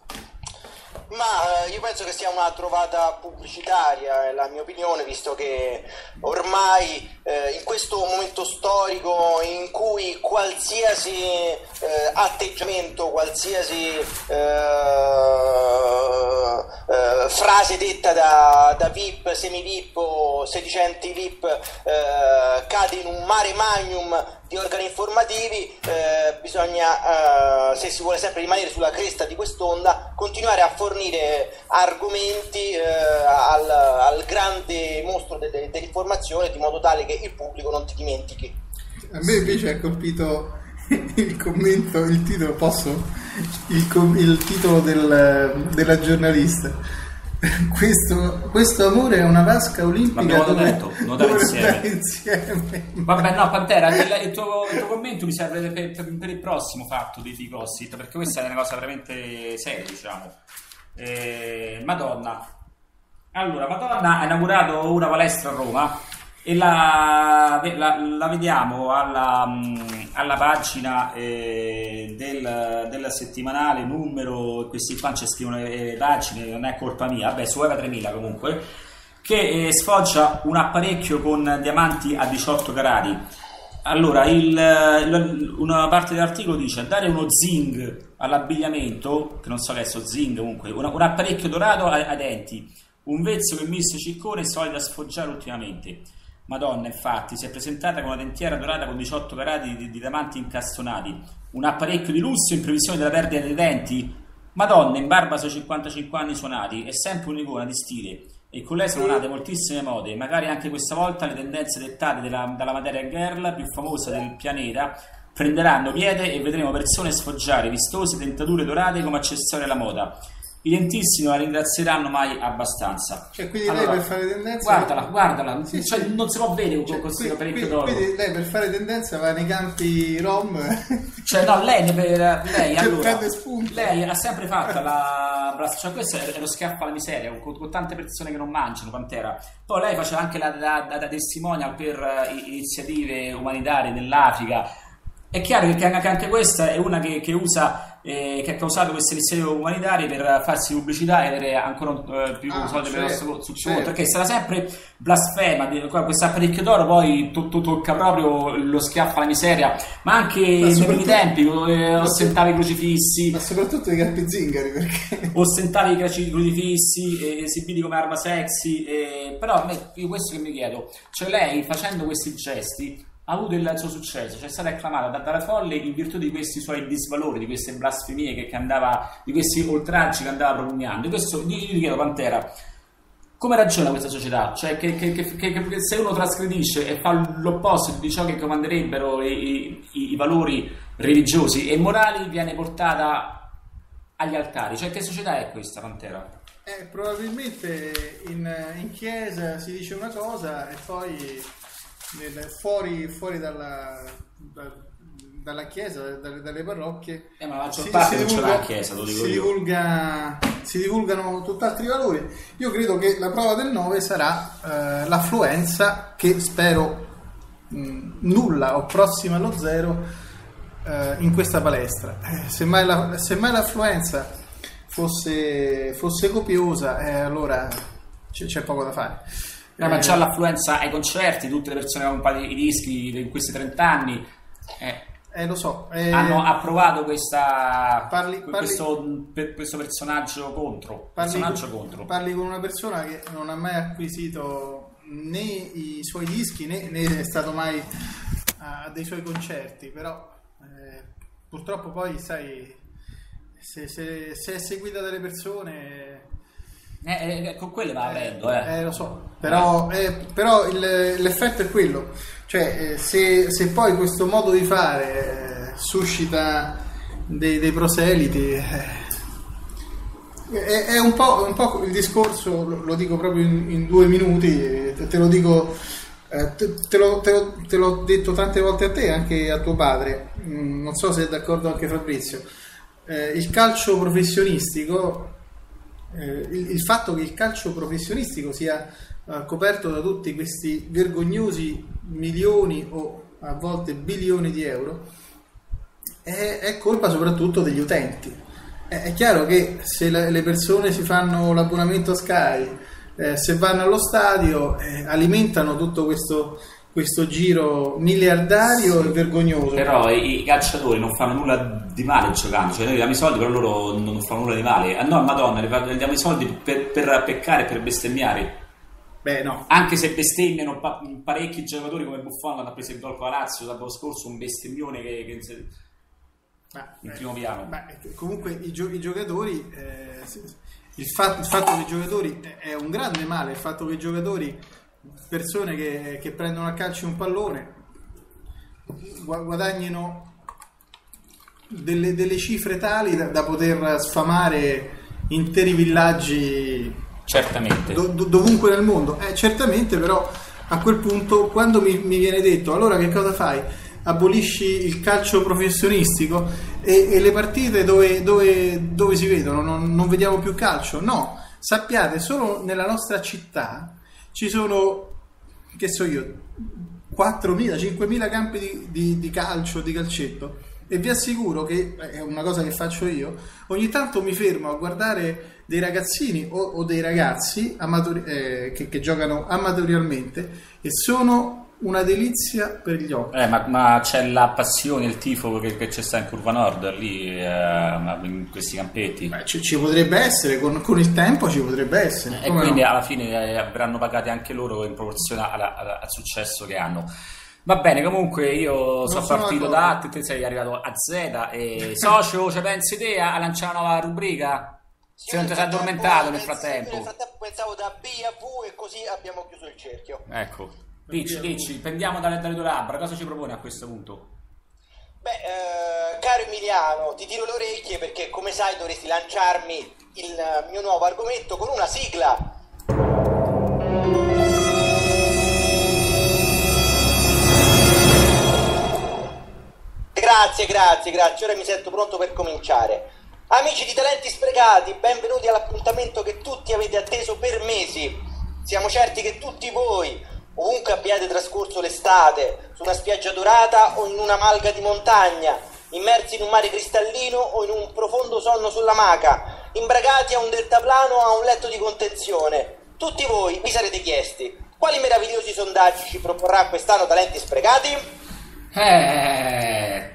Ma eh, io penso che sia una trovata pubblicitaria, è la mia opinione, visto che ormai eh, in questo momento storico in cui qualsiasi eh, atteggiamento, qualsiasi eh, eh, frase detta da, da V I P, semi-V I P o sedicenti V I P eh, cade in un mare magnum di organi informativi, eh, bisogna, eh, se si vuole sempre rimanere sulla cresta di quest'onda, continuare a fornire argomenti eh, al, al grande mostro de, de, dell'informazione, di modo tale che il pubblico non ti dimentichi. A me invece ha colpito il commento, il titolo, posso? Il, il titolo del, della giornalista. Questo, questo amore è una vasca olimpica dove detto, nuotare insieme. insieme. Vabbè, no, Pantera, il, il, tuo, il tuo commento mi serve per, per, per il prossimo fatto di Ticossit, perché questa è una cosa veramente seria, diciamo. Eh, Madonna. Allora, Madonna ha inaugurato una palestra a Roma e la, la, la vediamo alla, alla pagina eh, del, del settimanale numero, questi qua ci scrivono le pagine, non è colpa mia, vabbè, su Eva tremila comunque, che eh, sfoggia un apparecchio con diamanti a diciotto carati. Allora, il, una parte dell'articolo dice: a dare uno zing all'abbigliamento, che non so che è sto zing, comunque una, un apparecchio dorato ai, ai denti, un vezzo che miss Ciccone è solita sfoggiare ultimamente. Madonna, infatti, si è presentata con una dentiera dorata con diciotto carati di, di diamanti incastonati, un apparecchio di lusso in previsione della perdita dei denti. Madonna, in barba sui cinquantacinque anni suonati, è sempre un'icona di stile. e con lei sono nate moltissime mode, magari anche questa volta le tendenze dettate dalla, dalla Material Girl più famosa del pianeta prenderanno piede e vedremo persone sfoggiare vistose dentature dorate come accessori alla moda. I dentisti non la ringrazieranno mai abbastanza. Cioè, quindi allora, lei per fare tendenza... Guardala, guardala, sì, cioè, sì. non si può vedere cioè, con questo quindi, parecchio d'oro. quindi lei per fare tendenza va nei campi rom... Cioè no, lei, per, lei cioè, allora, prende spunto. lei ha sempre fatto la... Cioè questo è lo schiaffo alla miseria, con, con tante persone che non mangiano, Pantera. Poi lei faceva anche la, la, la, la testimonial per uh, iniziative umanitarie nell'Africa. È chiaro che anche, anche questa è una che, che usa eh, che ha causato queste iniziative umanitarie per farsi pubblicità e avere ancora eh, più ah, soldi per il certo, nostro sul certo. perché sarà sempre blasfema. Questa parecchio d'oro poi to, to, tocca proprio lo schiaffo alla miseria, ma anche ma nei primi tempi eh, ostentava i crocifissi, ma soprattutto i campi zingari, perché ostentava i crocifissi eh, esibiti come arma sexy eh, però a me, io questo che mi chiedo, cioè lei facendo questi gesti ha avuto il suo successo, cioè è stata acclamata da, dalle folle in virtù di questi suoi disvalori, di queste blasfemie che, che andava, di questi oltraggi che andava propugnando. Questo io ti chiedo, Pantera, come ragiona questa società? Cioè che, che, che, che, che se uno trasgredisce e fa l'opposto di ciò che comanderebbero i, i, i valori religiosi e morali, viene portata agli altari. Cioè che società è questa, Pantera? Eh, probabilmente in, in chiesa si dice una cosa e poi fuori, fuori dalla, da, dalla chiesa, dalle, dalle parrocchie eh, ma la maggior parte non ce l'ha la chiesa, lo dico si, io. Divulga, si divulgano tutt'altri valori. Io credo che la prova del nove sarà eh, l'affluenza, che spero mh, nulla o prossima allo zero eh, in questa palestra. Eh, semmai, la, semmai l'affluenza fosse, fosse copiosa, eh, allora c- c'è poco da fare. No, ma già l'affluenza ai concerti, tutte le persone che hanno comprato i dischi in questi trent'anni eh, eh, lo so, eh, hanno approvato questa, parli, parli, questo, per, questo personaggio contro. Parli, personaggio contro. Parli con una persona che non ha mai acquisito né i suoi dischi né, né è stato mai a dei suoi concerti, però eh, purtroppo poi sai, se, se, se è seguita dalle persone... Eh, eh, con quelle va avendo, eh. eh lo so, però, eh, però il, l'effetto è quello, cioè eh, se, se poi questo modo di fare eh, suscita dei, dei proseliti eh, è, è un po', un po' il discorso, lo, lo dico proprio in, in due minuti, te, te lo dico, eh, te, te, lo, te, lo, te l'ho detto tante volte a te, anche a tuo padre, mm, non so se è d'accordo anche Fabrizio, eh, il calcio professionistico. Eh, il, il fatto che il calcio professionistico sia eh, coperto da tutti questi vergognosi milioni o a volte bilioni di euro è, è colpa soprattutto degli utenti. È, è chiaro che se la, le persone si fanno l'abbonamento a Sky, eh, se vanno allo stadio, eh, alimentano tutto questo questo giro miliardario sì, e vergognoso. Però i, i calciatori non fanno nulla di male giocando, cioè noi diamo i soldi, però loro non fanno nulla di male. Ah no, Madonna, le diamo i soldi per, per peccare e per bestemmiare. Beh, no. Anche se bestemmiano pa- parecchi giocatori come Buffon quando ha preso il gol con la Lazio l'anno scorso, un bestemmione che, che se... ma, in eh, primo piano. Ma comunque i, gio- i giocatori, eh, il, fa- il fatto che i giocatori è un grande male, il fatto che i giocatori, persone che, che prendono a calcio un pallone, guadagnino delle, delle cifre tali da, da poter sfamare interi villaggi, certamente, do, do, dovunque nel mondo. Eh, certamente, però a quel punto quando mi, mi viene detto allora che cosa fai? Abolisci il calcio professionistico e, e le partite dove, dove, dove si vedono non, non vediamo più calcio? No, sappiate, solo nella nostra città ci sono, che so io, quattromila, cinquemila campi di, di, di calcio, di calcetto, e vi assicuro che è una cosa che faccio io, ogni tanto mi fermo a guardare dei ragazzini o, o dei ragazzi amatori, eh, che, che giocano amatorialmente e sono una delizia per gli occhi. Eh, ma, ma c'è la passione, il tifo che, che c'è sta in Curva Nord lì, eh, in questi campetti. Beh, ci, ci potrebbe essere, con, con il tempo ci potrebbe essere. E quindi no? Alla fine eh, verranno pagati anche loro in proporzione alla, alla, al successo che hanno. Va bene, comunque io sono, sono partito da A, te sei arrivato a Z e socio, ci pensi te a lanciare una nuova rubrica? Se non ti sei addormentato nel frattempo. Nel frattempo pensavo da B a V e così abbiamo chiuso il cerchio. Ecco, dici, dici, prendiamo dalle, dalle tue labbra, cosa ci propone a questo punto? Beh, eh, caro Emiliano, ti tiro le orecchie perché come sai dovresti lanciarmi il mio nuovo argomento con una sigla. Grazie, grazie, grazie, ora mi sento pronto per cominciare. Amici di Talenti Sprecati, benvenuti all'appuntamento che tutti avete atteso per mesi. Siamo certi che tutti voi, ovunque abbiate trascorso l'estate, su una spiaggia dorata o in una malga di montagna, immersi in un mare cristallino o in un profondo sonno sull'amaca, imbragati a un deltaplano o a un letto di contenzione, tutti voi vi sarete chiesti quali meravigliosi sondaggi ci proporrà quest'anno Talenti Sprecati? Eh...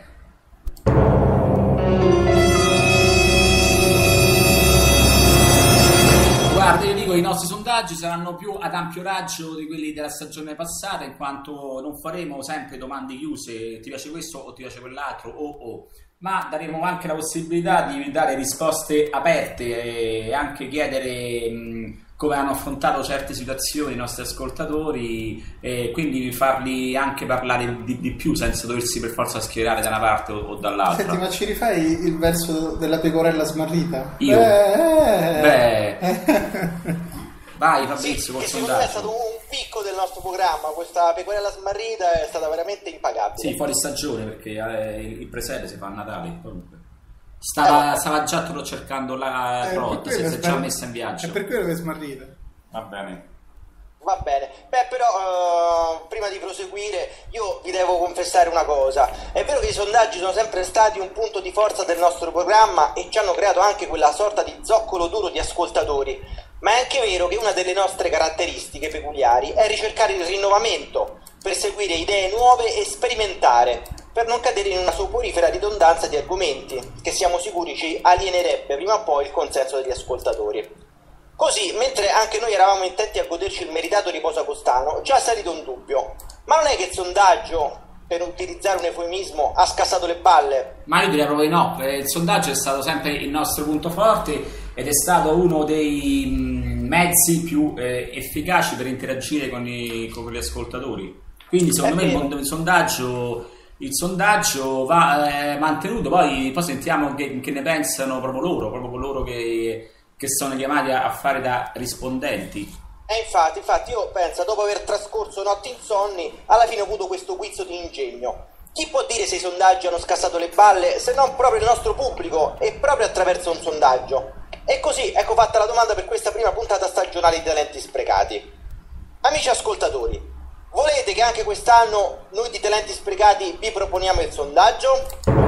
Guarda, io dico i nostri sondaggi saranno più ad ampio raggio di quelli della stagione passata, in quanto non faremo sempre domande chiuse, ti piace questo o ti piace quell'altro o o, ma daremo anche la possibilità di dare risposte aperte e anche chiedere mh, come hanno affrontato certe situazioni i nostri ascoltatori, e quindi farli anche parlare di, di più senza doversi per forza schierare da una parte o, o dall'altra. Senti, ma ci rifai il verso della pecorella smarrita? Io? Eh, Beh, eh. vai Fabrizio Sì, col che secondo me è stato sondaggio. un picco del nostro programma, questa pecorella smarrita è stata veramente impagabile. Sì, fuori stagione perché eh, il presede si fa a Natale. Comunque. Stava, Eh, stava già tutto cercando la Eh, Trot, per si quello è è già smar- messa in viaggio. È per quello che è smarrita. Va bene. Va bene, beh però eh, prima di proseguire io vi devo confessare una cosa. È vero che i sondaggi sono sempre stati un punto di forza del nostro programma e ci hanno creato anche quella sorta di zoccolo duro di ascoltatori, ma è anche vero che una delle nostre caratteristiche peculiari è ricercare il rinnovamento, perseguire idee nuove e sperimentare, per non cadere in una soporifera ridondanza di argomenti che siamo sicuri ci alienerebbe prima o poi il consenso degli ascoltatori. Così, mentre anche noi eravamo intenti a goderci il meritato riposo agostano, già è salito un dubbio. Ma non è che il sondaggio, per utilizzare un eufemismo, ha scassato le balle? Ma io direi proprio di no, eh, il sondaggio è stato sempre il nostro punto forte ed è stato uno dei mh, mezzi più eh, efficaci per interagire con, i, con gli ascoltatori. Quindi secondo È me il, vero. mondo- il sondaggio, il sondaggio va eh, mantenuto, poi, poi sentiamo che, che ne pensano proprio loro, proprio coloro che, che sono chiamati a, a fare da rispondenti. E infatti, infatti io penso, dopo aver trascorso notti insonni, alla fine ho avuto questo guizzo di ingegno. Chi può dire se i sondaggi hanno scassato le balle se non proprio il nostro pubblico e proprio attraverso un sondaggio? E così ecco fatta la domanda per questa prima puntata stagionale di Talenti Sprecati. Amici ascoltatori, volete che anche quest'anno noi di Talenti Sprecati vi proponiamo il sondaggio?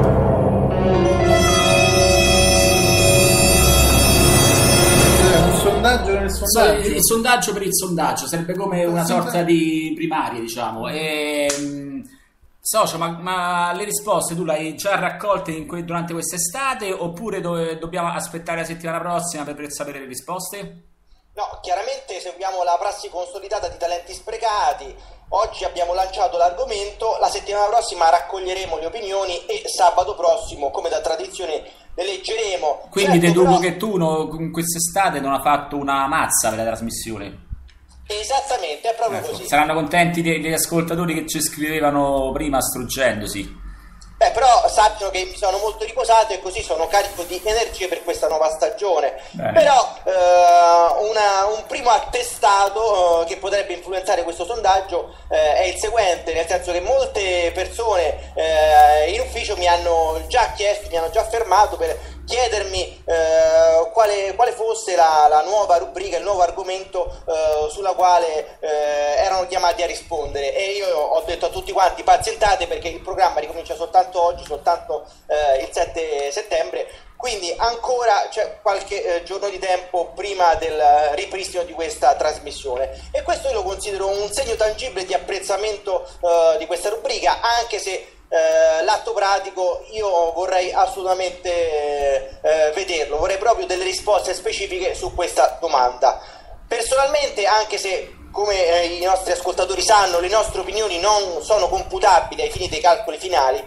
Un sondaggio nel So- sondaggio. il sondaggio per il sondaggio sarebbe come Il una sondaggio. sorta di primaria, diciamo. E, mh, socio, ma, ma le risposte tu le hai già raccolte in que- durante quest'estate oppure do- dobbiamo aspettare la settimana prossima per, per sapere le risposte? No, chiaramente seguiamo la prassi consolidata di Talenti Sprecati. Oggi abbiamo lanciato l'argomento, la settimana prossima raccoglieremo le opinioni e sabato prossimo, come da tradizione, le leggeremo. Quindi Certo, deduco però- che tu no, in quest'estate non hai fatto una mazza per la trasmissione. Esattamente, è proprio Ecco, così. saranno contenti dei- degli ascoltatori che ci scrivevano prima struggendosi. Beh, però sappiano che mi sono molto riposato e così sono carico di energie per questa nuova stagione. Bene. Però eh, una- un primo attestato eh, che potrebbe influenzare questo sondaggio eh, è il seguente, nel senso che molte persone eh, in ufficio mi hanno già chiesto, mi hanno già fermato per chiedermi eh, quale, quale fosse la, la nuova rubrica, il nuovo argomento eh, sulla quale eh, erano chiamati a rispondere, e io ho detto a tutti quanti pazientate perché il programma ricomincia soltanto oggi, soltanto eh, il sette settembre, quindi ancora c'è qualche eh, giorno di tempo prima del ripristino di questa trasmissione, e questo io lo considero un segno tangibile di apprezzamento eh, di questa rubrica, anche se Eh, l'atto pratico io vorrei assolutamente eh, vederlo, vorrei proprio delle risposte specifiche su questa domanda. Personalmente, anche se come eh, i nostri ascoltatori sanno le nostre opinioni non sono computabili ai fini dei calcoli finali,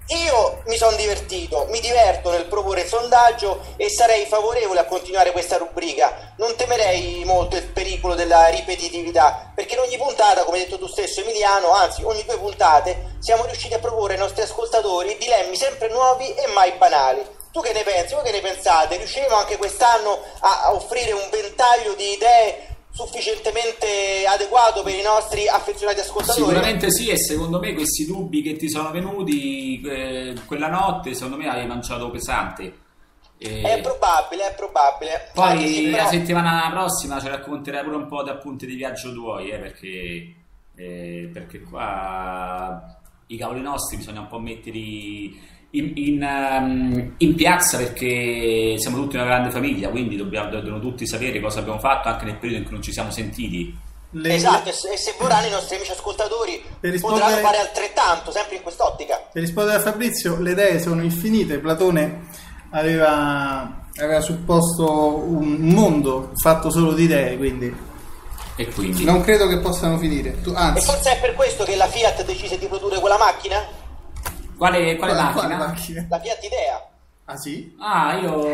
Io mi sono divertito, mi diverto nel proporre il sondaggio e sarei favorevole a continuare questa rubrica. Non temerei molto il pericolo della ripetitività, perché in ogni puntata, come hai detto tu stesso Emiliano, anzi ogni due puntate, siamo riusciti a proporre ai nostri ascoltatori dilemmi sempre nuovi e mai banali. Tu che ne pensi? Voi che ne pensate? Riusciremo anche quest'anno a offrire un ventaglio di idee sufficientemente adeguato per i nostri affezionati ascoltatori? Sicuramente sì, e secondo me questi dubbi che ti sono venuti eh, quella notte, secondo me hai mangiato pesante. E... È probabile, è probabile. Poi sì, però... la settimana prossima ci racconterai pure un po' di appunti di viaggio tuoi, eh, perché, eh, perché qua i cavoli nostri bisogna un po' metterli in, in, um, in piazza, perché siamo tutti una grande famiglia, quindi dobbiamo, dobbiamo tutti sapere cosa abbiamo fatto anche nel periodo in cui non ci siamo sentiti. Le... Esatto, e se vorranno i nostri amici ascoltatori rispondere... potranno fare altrettanto, sempre in quest'ottica. Per rispondere a Fabrizio, le idee sono infinite. Platone aveva, aveva supposto un mondo fatto solo di idee, quindi, e quindi non credo che possano finire. Tu, anzi. E forse è per questo che la Fiat decise di produrre quella macchina? Quale, quale, quale, macchina? quale macchina? La Fiat Idea. Ah sì? Ah, io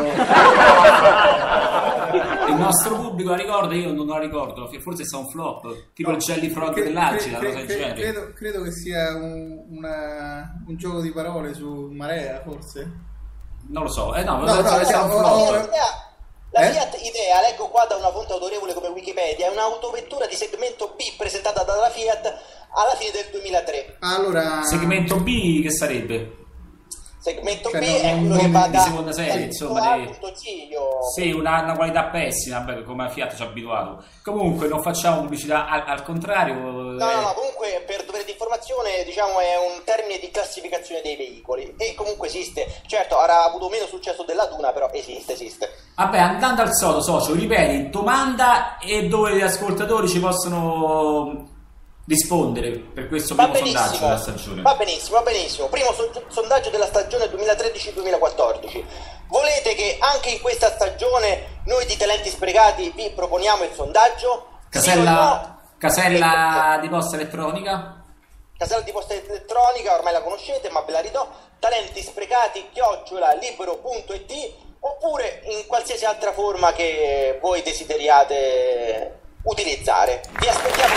il nostro pubblico la ricorda, io non la ricordo, forse è stato un flop, tipo no, il Jelly Frog cre- dell'Alcida, cre- cosa del cre- genere. credo, credo che sia un, una, un gioco di parole su Marea, forse? Non lo so, eh no, no, no, no, sia no, un no, flop. no, no. La Eh? Fiat Idea, leggo qua da una fonte autorevole come Wikipedia, è un'autovettura di segmento B presentata dalla Fiat alla fine del duemilatré. Allora... Segmento B che sarebbe? Segmento cioè, B non, è non, quello non che va di da seconda serie, insomma, di... Sì, io... sì, una, una qualità pessima, beh, come la Fiat ci ha abituato. Comunque non facciamo pubblicità, al, al contrario. No, no, no, comunque per dovere di informazione, diciamo, è un termine di classificazione dei veicoli e comunque esiste. Certo, avrà avuto meno successo della Duna, però esiste, esiste. Vabbè, andando al sodo, socio, ripeti, domanda e dove gli ascoltatori ci possono rispondere per questo primo sondaggio della stagione. Va benissimo, va benissimo. Primo so- sondaggio della stagione duemilatredici duemilaquattordici. Volete che anche in questa stagione noi di Talenti Sprecati vi proponiamo il sondaggio? Casella, sì no? casella di posta elettronica? Casella di posta elettronica, ormai la conoscete, ma ve la ridò. Talenti Sprecati chiocciola libero punto it oppure in qualsiasi altra forma che voi desideriate utilizzare. Vi aspettiamo.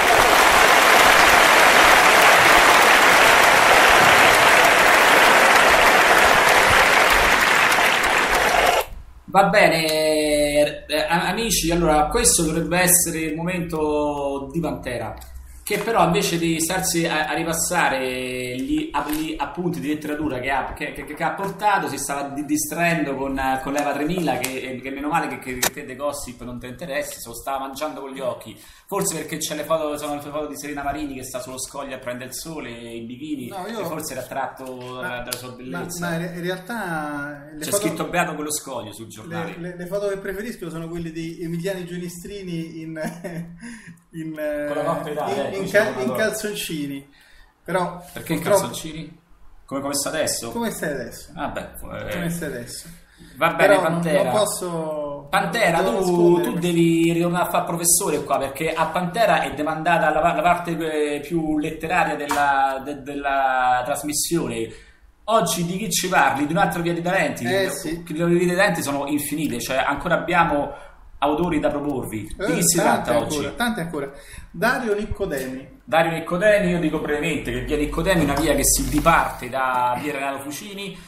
Va bene, eh, amici, allora questo dovrebbe essere il momento di Pantera, che però invece di starsi a, a ripassare gli, gli appunti di letteratura che ha, che, che, che ha portato, si stava di, distraendo con, con l'Eva tremila, che, che meno male che, che, che te De Gossip non ti interessi, se lo stava mangiando con gli occhi, forse perché c'è le foto, sono le foto di Serena Marini che sta sullo scoglio a prendere il sole in bikini, no, io... e forse era attratto ma, dalla sua bellezza. Ma, ma in realtà c'è foto... scritto beato quello scoglio sul giornale. Le, le, le foto che preferisco sono quelle di Emiliano Giunistrini in... in con la Coppa Italia, in, in, cal- in calzoncini, però perché in purtroppo... calzoncini? Come, come sta adesso? Come stai adesso? Ah beh, eh... come stai adesso? Va bene, però Pantera. Non posso... Pantera, non tu, tu devi ritornare a fare professore qua, perché a Pantera è demandata la, la parte più letteraria della, de, della trasmissione. Oggi di chi ci parli? Di un'altra via di talenti. Eh, sì. Le vie di talenti sono infinite, cioè ancora abbiamo autori da proporvi. Di chi eh, si tratta ancora, oggi? Tanti ancora. Dario Niccodemi. Dario Niccodemi, io dico brevemente che via Niccodemi è una via che si diparte da via Renato Fucini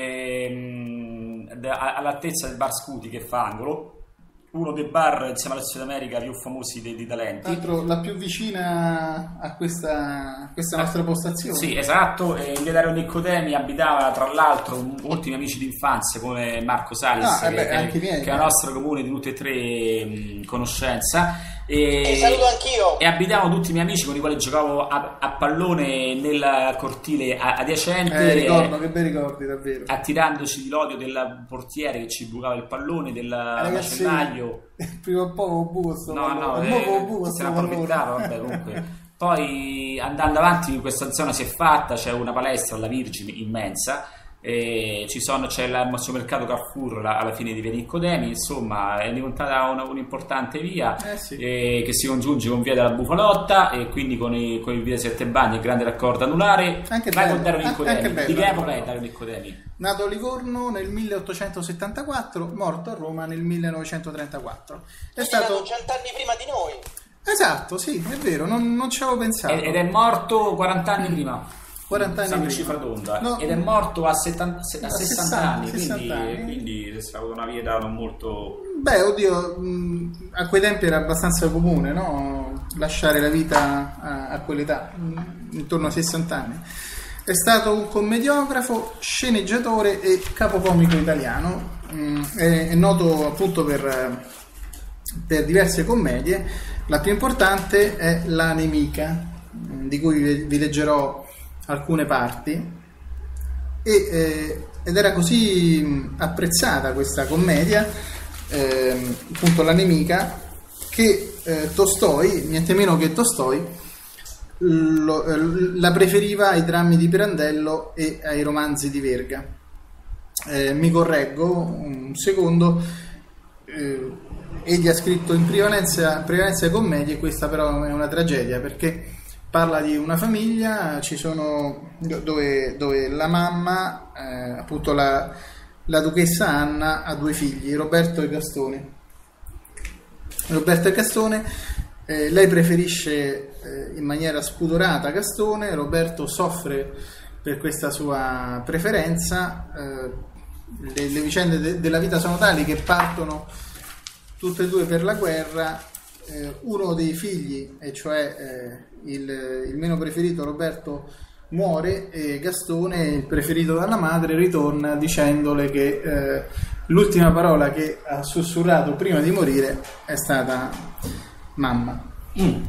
ehm, all'altezza del bar Scuti, che fa angolo, uno dei bar insieme alla Sud America più famosi dei, dei talenti. Tra l'altro la più vicina a questa, a questa nostra postazione. Sì, esatto, e in via Dario Niccodemi abitava tra l'altro molti miei amici d'infanzia come Marco Salis, ah, eh beh, che, anche miei, che è il nostro comune di tutte e tre mh, conoscenza. E, e saluto anch'io. E abitavamo tutti i miei amici con i quali giocavo a, a pallone nel cortile adiacente. Eh, ricordo, e, che bei ricordi, davvero. Attirandoci di l'odio del portiere che ci bucava il pallone, del eh, macellaio. Prima o poi buco sto No, no, eh, se ne approfittava, vabbè, comunque. Poi andando avanti questa zona si è fatta, c'è una palestra alla Virgine immensa. E ci sono, c'è il mercato Carrefour alla fine di via Nicodemi, insomma è diventata una, un'importante via eh sì. eh, che si congiunge con via della Bufalotta e quindi con i, con il via Sette Bagni, il grande raccordo anulare. Anche vai bello, con Dario Nicodemi, anche bello, di che epoca bello. è Dario Nicodemi? Nato a Livorno nel milleottocentosettantaquattro, morto a Roma nel millenovecentotrentaquattro. È È stato cent'anni prima di noi. esatto, sì, è vero, non, non ci avevo pensato. Ed è morto quaranta anni prima. quaranta anni Siamo in prima. cifra tonda. No. Ed è morto a, settanta, a A sessanta, sessanta, anni, quindi, sessanta anni. quindi è stata una vita non molto... Beh, oddio, mh, a quei tempi era abbastanza comune, no? Lasciare la vita a, a quell'età, mh, intorno a sessanta anni. È stato un commediografo, sceneggiatore e capocomico italiano. Mh, è, è noto appunto per, per diverse commedie. La più importante è La Nemica, mh, di cui vi, vi leggerò alcune parti. E, eh, ed era così mh, apprezzata questa commedia, eh, appunto La Nemica, che eh, Tolstoi, niente meno che Tolstoi, lo, eh, la preferiva ai drammi di Pirandello e ai romanzi di Verga. Eh, mi correggo un secondo, eh, egli ha scritto in prevalenza, prevalenza commedie, questa però è una tragedia perché parla di una famiglia, ci sono dove, dove la mamma, eh, appunto la, la duchessa Anna, ha due figli, Roberto e Gastone. Roberto e Gastone, eh, lei preferisce eh, in maniera spudorata Gastone, Roberto soffre per questa sua preferenza. Eh, le, le vicende de, della vita sono tali che partono tutte e due per la guerra. Eh, uno dei figli, e cioè eh, il, il meno preferito, Roberto, muore e Gastone, il preferito dalla madre, ritorna dicendole che eh, l'ultima parola che ha sussurrato prima di morire è stata mamma. Mm.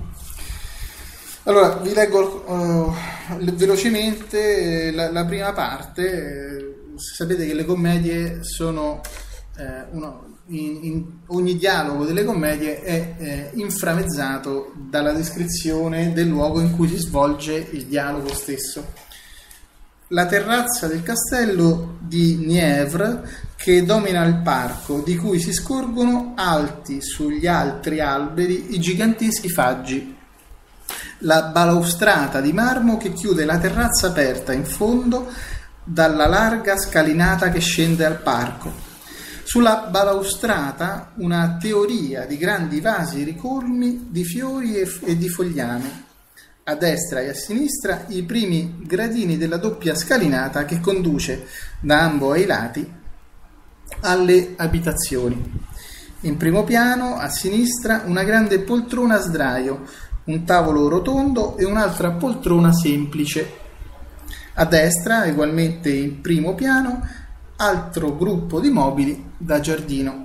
Allora vi leggo uh, velocemente la, la prima parte. Eh, sapete che le commedie sono eh, uno In, in ogni dialogo delle commedie è eh, inframezzato dalla descrizione del luogo in cui si svolge il dialogo stesso. La terrazza del castello di Nièvre che domina il parco, di cui si scorgono alti sugli altri alberi i giganteschi faggi. La balaustrata di marmo che chiude la terrazza aperta in fondo dalla larga scalinata che scende al parco. Sulla balaustrata una teoria di grandi vasi ricolmi di fiori e, e di fogliame. A destra e a sinistra i primi gradini della doppia scalinata che conduce da ambo ai lati alle abitazioni. In primo piano, a sinistra, una grande poltrona a sdraio, un tavolo rotondo e un'altra poltrona semplice. A destra, ugualmente in primo piano, altro gruppo di mobili da giardino.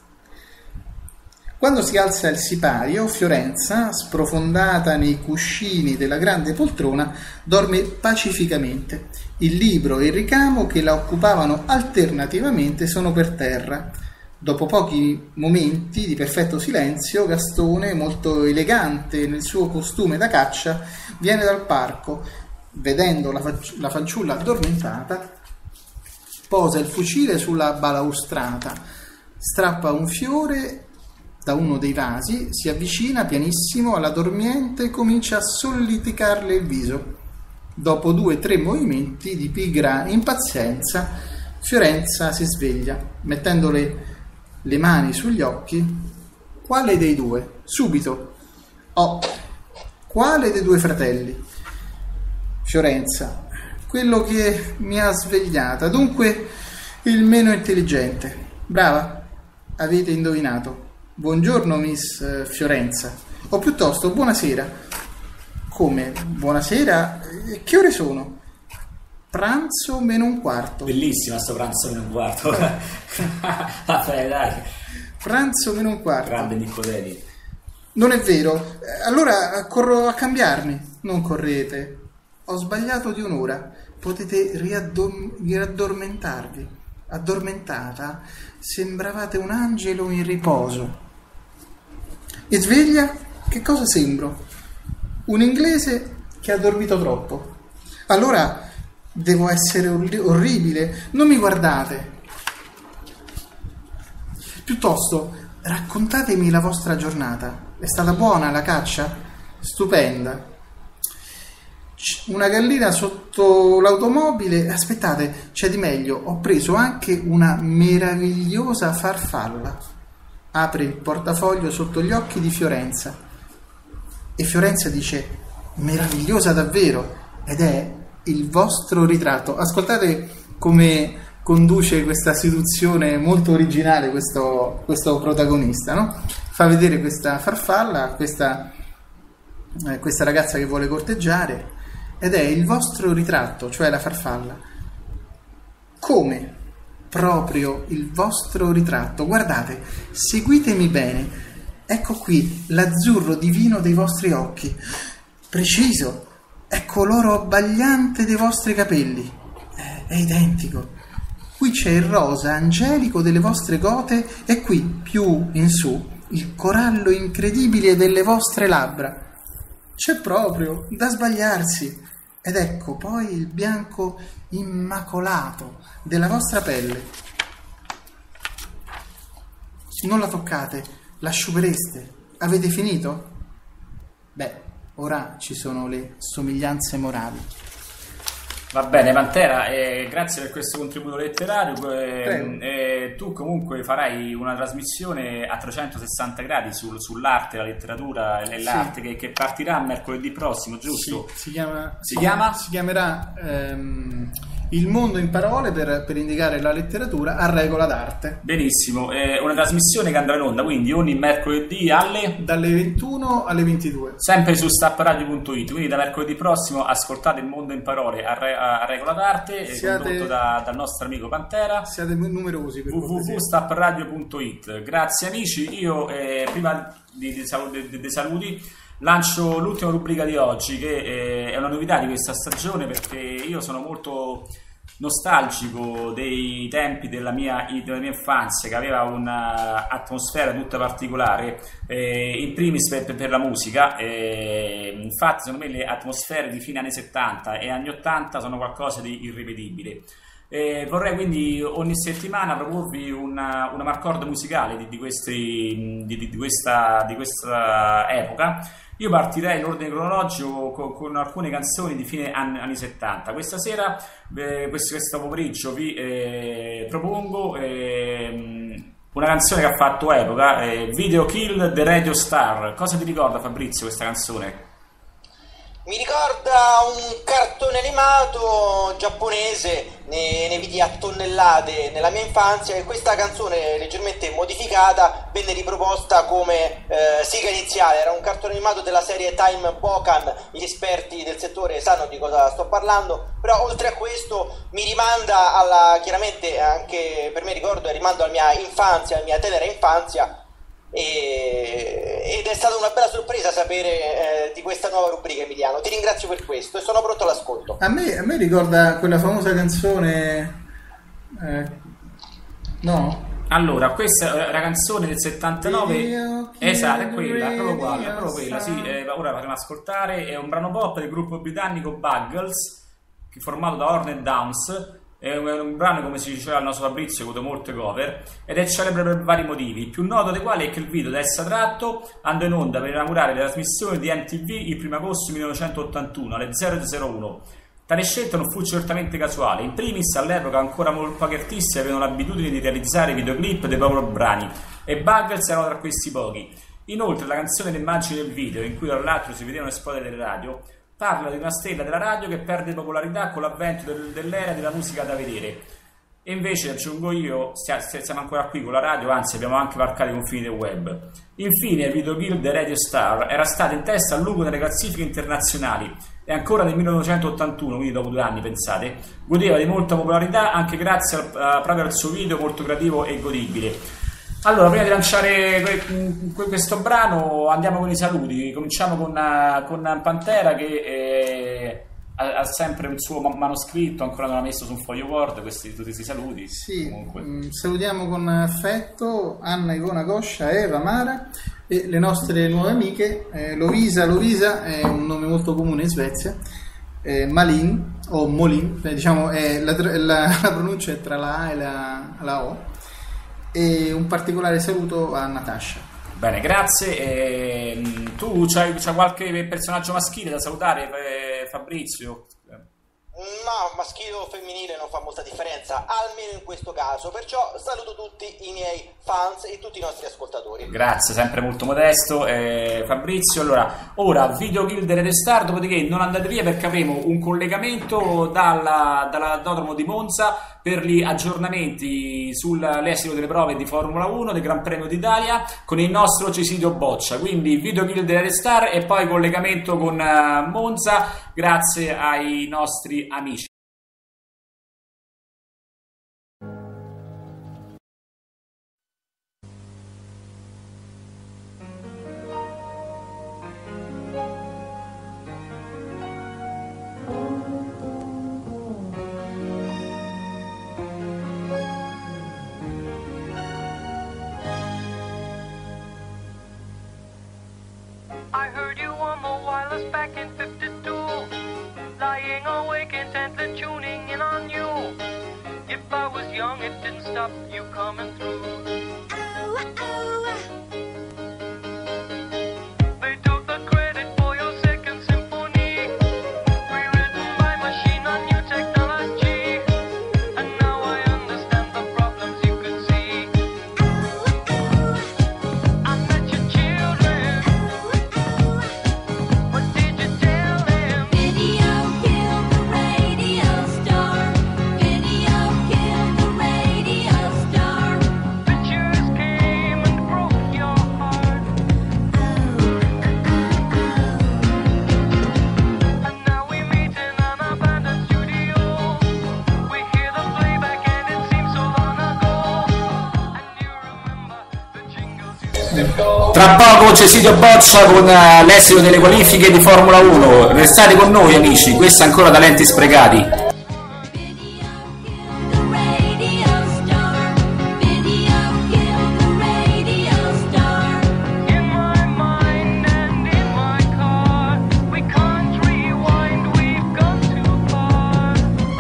Quando si alza il sipario, Fiorenza, sprofondata nei cuscini della grande poltrona, dorme pacificamente. Il libro e il ricamo che la occupavano alternativamente sono per terra. Dopo pochi momenti di perfetto silenzio, Gastone, molto elegante nel suo costume da caccia, viene dal parco. Vedendo la, fac- la fanciulla addormentata, posa il fucile sulla balaustrata, strappa un fiore da uno dei vasi, si avvicina pianissimo alla dormiente e comincia a solleticarle il viso. Dopo due o tre movimenti di pigra impazienza, Fiorenza si sveglia, mettendole le mani sugli occhi. Quale dei due? Subito. Oh, quale dei due fratelli? Fiorenza. Quello che mi ha svegliata, dunque il meno intelligente. Brava, avete indovinato. Buongiorno, Miss Fiorenza, o piuttosto buonasera. Come? Buonasera? Che ore sono? Pranzo meno un quarto. Bellissima sto pranzo meno un quarto. Vabbè, dai. Pranzo meno un quarto. Grande Nicodemi. Non è vero. Allora corro a cambiarmi. Non correte. Ho sbagliato di un'ora. Potete riaddom- riaddormentarvi. Addormentata, sembravate un angelo in riposo. E sveglia, che cosa sembro? Un inglese che ha dormito troppo. Allora devo essere orri- orribile, non mi guardate. Piuttosto, raccontatemi la vostra giornata. È stata buona la caccia? Stupenda. Una gallina sotto l'automobile. Aspettate, c'è di meglio. Ho preso anche una meravigliosa farfalla. Apre il portafoglio sotto gli occhi di Fiorenza. E Fiorenza dice: meravigliosa davvero, ed è il vostro ritratto. Ascoltate come conduce questa seduzione molto originale questo, questo protagonista, no? Fa vedere questa farfalla, questa, eh, questa ragazza che vuole corteggiare, ed è il vostro ritratto, cioè la farfalla. Come? Proprio il vostro ritratto. Guardate, seguitemi bene. Ecco qui l'azzurro divino dei vostri occhi. Preciso. Ecco l'oro abbagliante dei vostri capelli. È, è identico. Qui c'è il rosa angelico delle vostre gote e qui, più in su, il corallo incredibile delle vostre labbra. C'è proprio da sbagliarsi. Ed ecco poi il bianco immacolato della vostra pelle. Non la toccate, la sciupereste. Avete finito? Beh, ora ci sono le somiglianze morali. Va bene, Pantera, eh, grazie per questo contributo letterario. Eh, eh, tu comunque farai una trasmissione a trecentosessanta gradi sul, sull'arte, la letteratura e l'arte, sì, che, che partirà mercoledì prossimo, giusto? Sì, si chiama, si, si chiama? Si chiamerà ehm, Il mondo in parole, per, per indicare la letteratura a regola d'arte. Benissimo, è una trasmissione che andrà in onda quindi ogni mercoledì alle dalle ventuno alle ventidue, sempre su stapparadio punto it. Quindi da mercoledì prossimo ascoltate Il mondo in parole a, re, a regola d'arte, siate, condotto da, dal nostro amico Pantera. Siate numerosi per w w w punto stapparadio punto it. Grazie amici, io eh, prima di, di, di, di, di saluti lancio l'ultima rubrica di oggi, che eh, è una novità di questa stagione, perché io sono molto nostalgico dei tempi della mia, della mia infanzia, che aveva un'atmosfera tutta particolare, eh, in primis per, per la musica. Eh, infatti secondo me le atmosfere di fine anni settanta e anni ottanta sono qualcosa di irripetibile. Eh, vorrei quindi ogni settimana proporvi una, una marcorda musicale di, di, questi, di, di, questa, di questa epoca. Io partirei in ordine cronologico con, con alcune canzoni di fine anni, anni settanta. Questa sera, eh, questo, questo pomeriggio, vi eh, propongo eh, una canzone che ha fatto epoca, eh, Video Kill the Radio Star. Cosa ti ricorda, Fabrizio, questa canzone? Mi ricorda un cartone animato giapponese, ne, ne vidi a tonnellate nella mia infanzia, e questa canzone leggermente modificata venne riproposta come eh, sigla iniziale. Era un cartone animato della serie Time Bokan, gli esperti del settore sanno di cosa sto parlando, però oltre a questo mi rimanda alla, chiaramente anche per me ricordo, rimando alla mia infanzia, alla mia tenera infanzia. E, ed è stata una bella sorpresa sapere eh, di questa nuova rubrica, Emiliano. Ti ringrazio per questo e sono pronto all'ascolto. A me, a me ricorda quella famosa canzone eh, no? Allora, questa è la canzone del settantanove, esatto, è quella, è proprio quella, è proprio quella, sì. Eh, ora faremo ascoltare, è un brano pop del gruppo britannico Buggles, formato da Hornet Downs. È un, è un brano, come si diceva al nostro Fabrizio, che ha avuto molte cover, ed è celebre per vari motivi, il più noto dei quali è che il video da essa tratto andò in onda per inaugurare le trasmissioni di M T V il primo agosto millenovecentottantuno alle zero zero uno. Tale scelta non fu certamente casuale. In primis, all'epoca ancora molti pochi artisti avevano l'abitudine di realizzare videoclip dei propri brani, e Buggles erano tra questi pochi. Inoltre la canzone e le immagini del video, in cui tra l'altro si vedevano esplodere delle radio, parla di una stella della radio che perde popolarità con l'avvento del, dell'era della musica da vedere. E invece, aggiungo io, siamo ancora qui con la radio, anzi abbiamo anche varcato i confini del web. Infine, il Video Kill the Radio Star era stato in testa a lungo nelle classifiche internazionali, e ancora nel millenovecentottantuno, quindi dopo due anni, pensate, godeva di molta popolarità anche grazie al, a, proprio al suo video molto creativo e godibile. Allora, prima di lanciare questo brano andiamo con i saluti. Cominciamo con, con Pantera, che eh, ha, ha sempre il suo manoscritto, ancora non l'ha messo su un foglio Word, questi, tutti questi saluti. Sì, mh, salutiamo con affetto Anna, Ivona, Goscia, Eva, Mara e le nostre nuove amiche. eh, Lovisa, Lovisa è un nome molto comune in Svezia. eh, Malin o Molin, eh, diciamo è la, la, la pronuncia è tra la A e la, la O. E un particolare saluto a Natascia. Bene, grazie. E, tu c'hai, c'hai qualche personaggio maschile da salutare, Fabrizio? No, maschile o femminile non fa molta differenza, almeno in questo caso, perciò saluto tutti i miei fans e tutti i nostri ascoltatori. Grazie, sempre molto modesto, eh, Fabrizio. Allora, ora Video Guild delle Star, dopodiché non andate via perché avremo un collegamento dalla, dall'autodromo di Monza per gli aggiornamenti sull'esito delle prove di Formula uno del Gran Premio d'Italia con il nostro Cesidio Boccia. Quindi Video Guild delle Star e poi collegamento con uh, Monza, grazie ai nostri amici. I heard you on the wireless back in fifty-two, lying awake intently tuning in on you. If I was young, it didn't stop you coming through. Oh, oh. They took the credit for your second symphony, rewritten by machine on new technology. And now I understand the problems you could see. Oh, oh. I met your children. What did you tell them? Video killed the radio star. Video killed the radio star. Pictures came and broke your heart. Oh, oh, oh. And now we meet in an abandoned studio. We hear the playback and it seems so long ago. And you remember the jingles you said. Tra poco Cesidio Boccia con uh, l'esito delle qualifiche di Formula uno. Restate con noi amici, questo è ancora Talenti Sprecati. Video killed the radio star. Video killed the radio star. In my mind and in my car, we can't rewind, we've gone too far.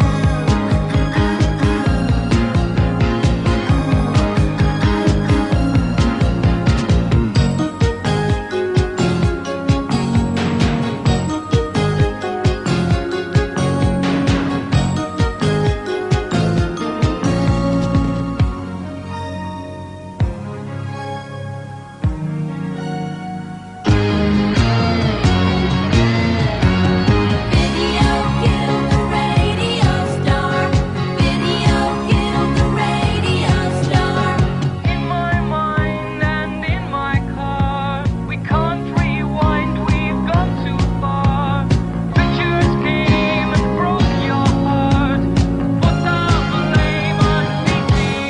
Video killed the radio star. Video killed the radio star. In my mind and in my car, we can't rewind, we've gone too far. Pictures came and broke your heart. Put down the blame on D V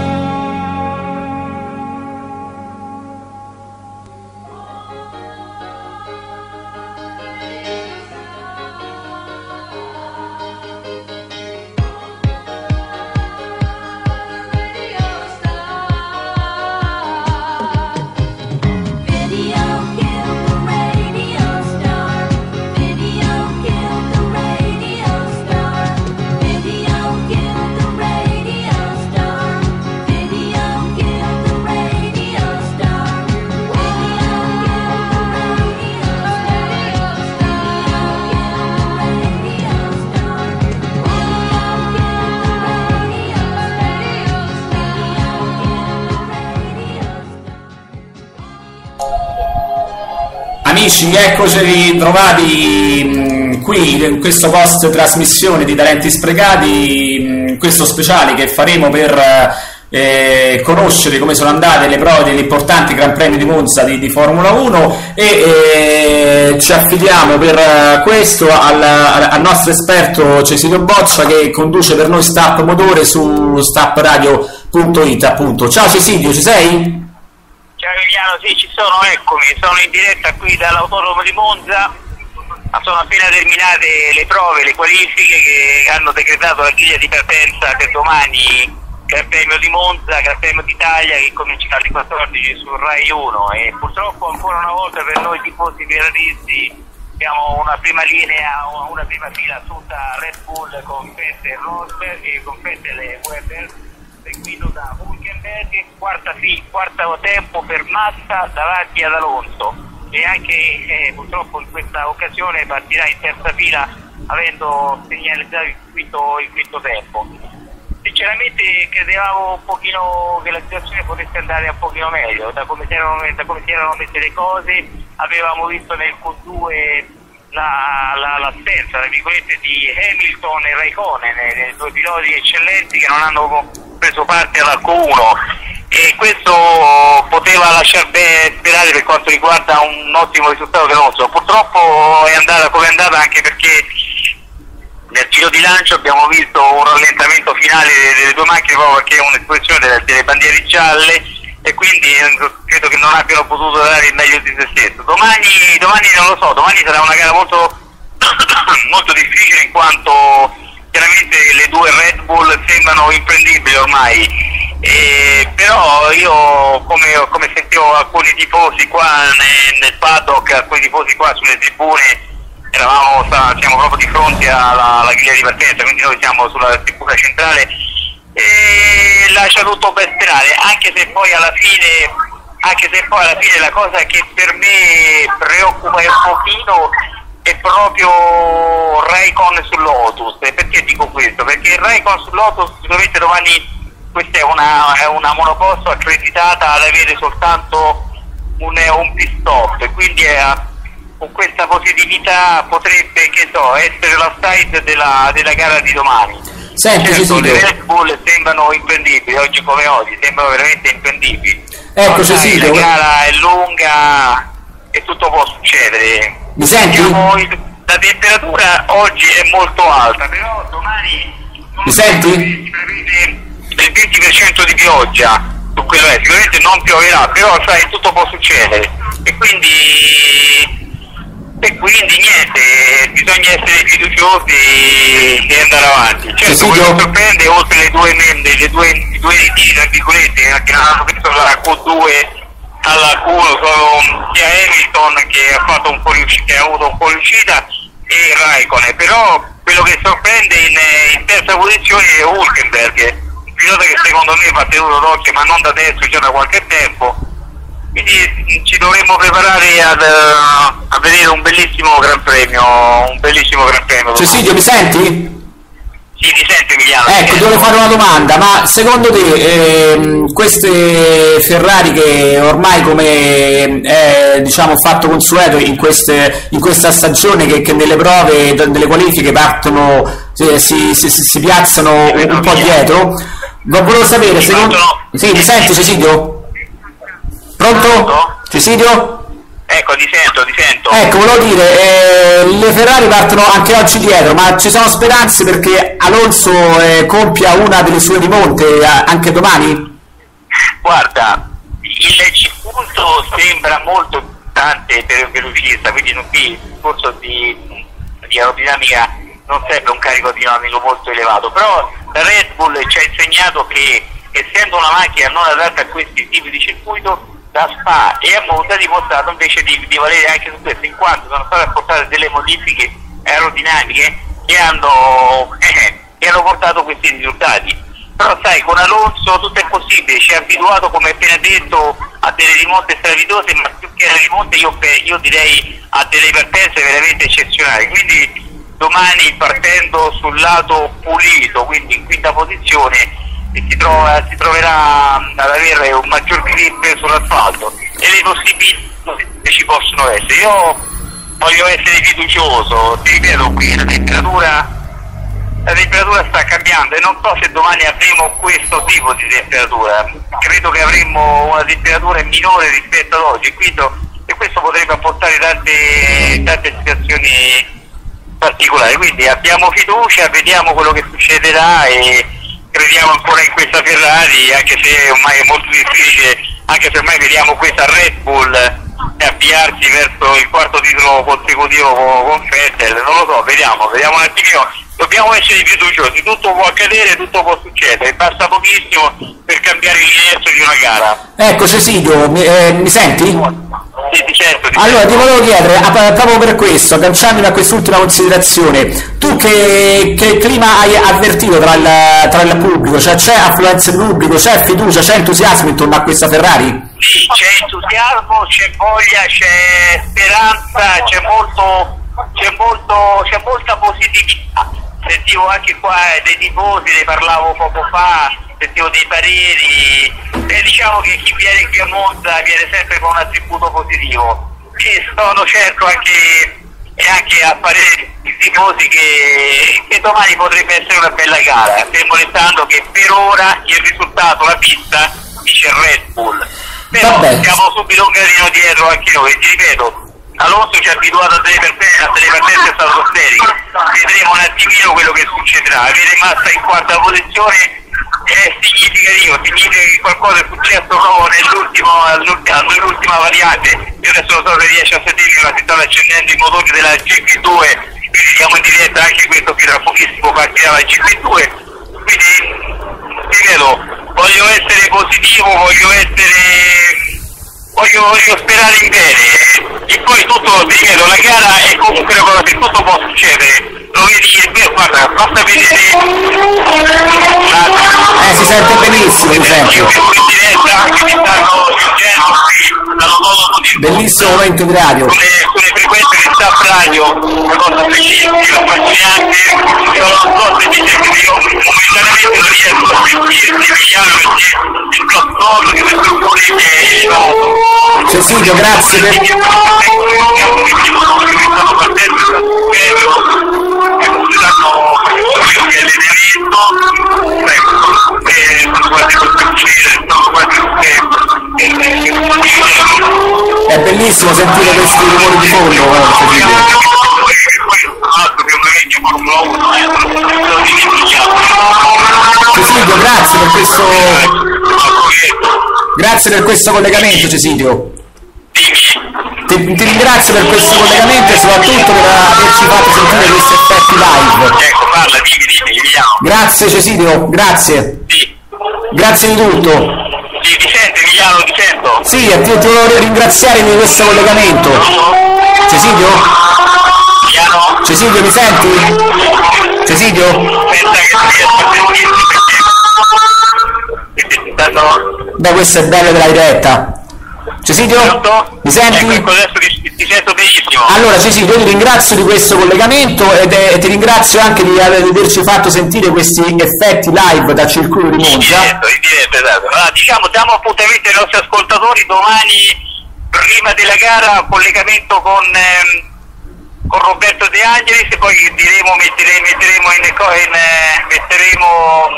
Video killed the radio star. Video killed the radio star. Video killed the radio star. Video killed the radio star. Video killed the radio Amici, eccoci ritrovati mh, qui in questo post trasmissione di Talenti Sprecati, mh, questo speciale che faremo per eh, conoscere come sono andate le prove degli importanti Gran Premi di Monza di, di Formula uno e eh, ci affidiamo per questo al, al nostro esperto Cesidio Boccia che conduce per noi Stap Motore su stap radio punto it appunto. Ciao Cesidio, ci sei? Ciao Emiliano, sì ci sono, eccomi, sono in diretta qui dall'autodromo di Monza, ma sono appena terminate le prove, le qualifiche che hanno decretato la griglia di partenza per domani, Gran Premio di Monza, Gran Premio d'Italia che comincerà alle quattordici su Rai uno e purtroppo ancora una volta per noi tifosi ferraristi abbiamo una prima linea, una prima fila tutta Red Bull con Vettel Rosberg e con Vettel e Webber, seguito da Hülkenberg, quarta, fi, quarta tempo per Massa davanti ad Alonso, e anche eh, purtroppo in questa occasione partirà in terza fila avendo segnalizzato il quinto, il quinto tempo. Sinceramente credevamo un pochino che la situazione potesse andare un pochino meglio, da come si erano, da come si erano messe le cose. Avevamo visto nel Q due la, la, l'assenza, tra virgolette, di Hamilton e Raikkonen, eh, due piloti eccellenti che non hanno preso parte alla Q uno, e questo poteva lasciar sperare per quanto riguarda un ottimo risultato per Alonso. Purtroppo è andata come è andata, anche perché nel giro di lancio abbiamo visto un rallentamento finale delle due macchine proprio perché è un'esposizione delle, delle bandiere gialle, e quindi credo che non abbiano potuto dare il meglio di se stesso. Domani, domani non lo so, domani sarà una gara molto, molto difficile, in quanto chiaramente le due Red Bull sembrano imprendibili ormai, e, però io come, come sentivo alcuni tifosi qua nel, nel paddock, alcuni tifosi qua sulle tribune, eravamo, siamo proprio di fronte alla, alla griglia di partenza, quindi noi siamo sulla tribuna centrale, e lascia tutto ben sperare, anche se poi alla fine anche se poi alla fine la cosa che per me preoccupa un pochino è proprio Raikkonen sul Lotus. E perché dico questo? Perché Raikkonen sul Lotus sicuramente domani questa è una, è una monoposto accreditata ad avere soltanto un, un pit stop, e quindi è, con questa positività potrebbe, che so, essere la side della, della gara di domani. Senti, certo, le Red Bull sembrano imprendibili, oggi come oggi, sembrano veramente imprendibili. Ecco, no, dai, la Cecilio, gara è lunga e tutto può succedere. mi senti? Diciamo, la temperatura oggi è molto alta, però domani Mi senti? si prevede il venti per cento di pioggia su quello, è sicuramente non pioverà, però sai, tutto può succedere, e quindi e quindi niente, bisogna essere fiduciosi e andare avanti. Certo, quello che sorprende, oltre le due membri, le due, i due ritiri, tra virgolette, che hanno preso dalla Q due alla Q uno, sono sia Hamilton, che ha fatto un po' riuscita, che ha avuto un po' riuscita, e Raikkonen. Però quello che sorprende in, in terza posizione è Hülkenberg, un pilota che secondo me va tenuto d'occhio, ma non da adesso, già da qualche tempo. Quindi ci dovremmo preparare ad, uh, a vedere un bellissimo Gran Premio, un bellissimo Gran Premio. Cecilio, mi senti? Sì, mi sento, Emiliano. Ecco, ti volevo fare una domanda, ma secondo te ehm, queste Ferrari, che ormai come è, diciamo, fatto consueto in, queste, in questa stagione, che, che nelle prove, nelle qualifiche partono, si, si, si, si piazzano un, un po' dietro, volevo sapere, secondo... Sì, mi senti, Cecilio? Pronto? Cecilio? Ecco, ti sento, ti sento. Ecco, volevo dire, eh, le Ferrari partono anche oggi dietro, ma ci sono speranze perché Alonso eh, compia una delle sue rimonte eh, anche domani? Guarda, il circuito sembra molto importante per il velocista, quindi non qui il discorso di, di aerodinamica non serve un carico dinamico molto elevato, però la Red Bull ci ha insegnato che, essendo una macchina non adatta a questi tipi di circuito, da Spa e a Monza ha dimostrato invece di, di valere anche su questo, in quanto sono state apportate delle modifiche aerodinamiche che hanno, eh, che hanno portato questi risultati. Però sai, con Alonso tutto è possibile, ci ha abituato, come appena detto, a delle rimonte strepitose, ma più che alle rimonte io, io direi a delle partenze veramente eccezionali. Quindi domani, partendo sul lato pulito, quindi in quinta posizione, si, trova, si troverà ad avere un maggior grip sull'asfalto, e le possibilità ci possono essere. Io voglio essere fiducioso, ti ripeto, qui la temperatura la temperatura sta cambiando e non so se domani avremo questo tipo di temperatura. Credo che avremo una temperatura minore rispetto ad oggi, e questo potrebbe apportare tante, tante situazioni particolari. Quindi abbiamo fiducia, vediamo quello che succederà e crediamo ancora in questa Ferrari, anche se ormai è molto difficile, anche se ormai vediamo questa Red Bull avviarsi verso il quarto titolo consecutivo con Vettel. Non lo so, vediamo, vediamo un attimino. Dobbiamo essere fiduciosi, tutto può accadere, tutto può succedere, basta pochissimo per cambiare il lineario di una gara. Ecco, Cecilio, mi, eh, mi senti? Sì, Sì, ti sento, ti Allora, sento. ti volevo chiedere, ah, proprio per questo, agganciandomi a quest'ultima considerazione, tu che, che clima hai avvertito tra il, tra il pubblico? Cioè c'è affluenza di pubblico, c'è fiducia, c'è entusiasmo intorno a questa Ferrari? Sì, c'è entusiasmo, c'è voglia, c'è speranza, c'è molto, c'è molto, c'è molta positività. Sentivo anche qua dei tifosi, ne parlavo poco fa, sentivo dei pareri, e diciamo che chi viene qui a Monza viene sempre con un attributo positivo. E sono certo anche, e anche a parere dei tifosi che, che domani potrebbe essere una bella gara, fermo restando che per ora il risultato, la pista, dice Red Bull. Però Vabbè. siamo subito un gradino dietro anche noi, ti ripeto, Alonso ci ha abituato a delle partenze, a delle partenze stratosferiche, vedremo un attimino quello che succederà. Avere Massa in quarta posizione è significativo, significa che qualcosa è successo proprio nell'ultimo, nell'ultima variante. Io adesso non so se riesce a sentire, ma si stanno accendendo i motori della G P due, quindi siamo in diretta anche questo qui tra pochissimo partirà la G P due, quindi ripeto, voglio essere positivo, voglio essere voglio, voglio sperare in bene, e poi tutto, ripeto, la gara è comunque una cosa che tutto può succedere. Lo vedi che guarda, basta vedere Eh, si sente benissimo, mi sento. io in diretta anche mi stanno giungendo qui dallo modo così Bellissimo momento di radio. sulle, sulle frequenze di Staff Radio, una cosa bellissima, affascinante. Io non so se dice che io momentaneamente non riesco a sentirti Emiliano, perché il controllo di questo cuore è elevato. Cecilio, grazie per... È bellissimo sentire questi rumori di fondo, eh, Cecilio. Cecilio, grazie per questo... Grazie per questo collegamento, Cecilio. Ti, ti ringrazio per questo collegamento e soprattutto per averci fatto sentire questi effetti live. Ecco, parla, dimmi, dimmi, Emiliano. Grazie Cecilio, grazie. Sì, Grazie di tutto. sì, ti senti, Emiliano, ti sento. Sì, e ti, ti volevo ringraziare di questo collegamento. Cecilio? Emiliano? Cecilio, mi senti? Cecilio? Pensa che non riesco a sentirti perché ti stanno... Beh, questo è bello della diretta. Cecilio? Pronto? Mi senti? Ecco, adesso ti, ti sento benissimo. Allora Cecilio, io ti ringrazio di questo collegamento ed, e ti ringrazio anche di aver- di averci fatto sentire questi effetti live dal circuito di In Monza. diretto, in diretto, esatto. Allora, diciamo, diamo appuntamento ai nostri ascoltatori domani, prima della gara, collegamento con, ehm, con Roberto De Angelis, e poi diremo, metteremo, metteremo in, in eh, metteremo,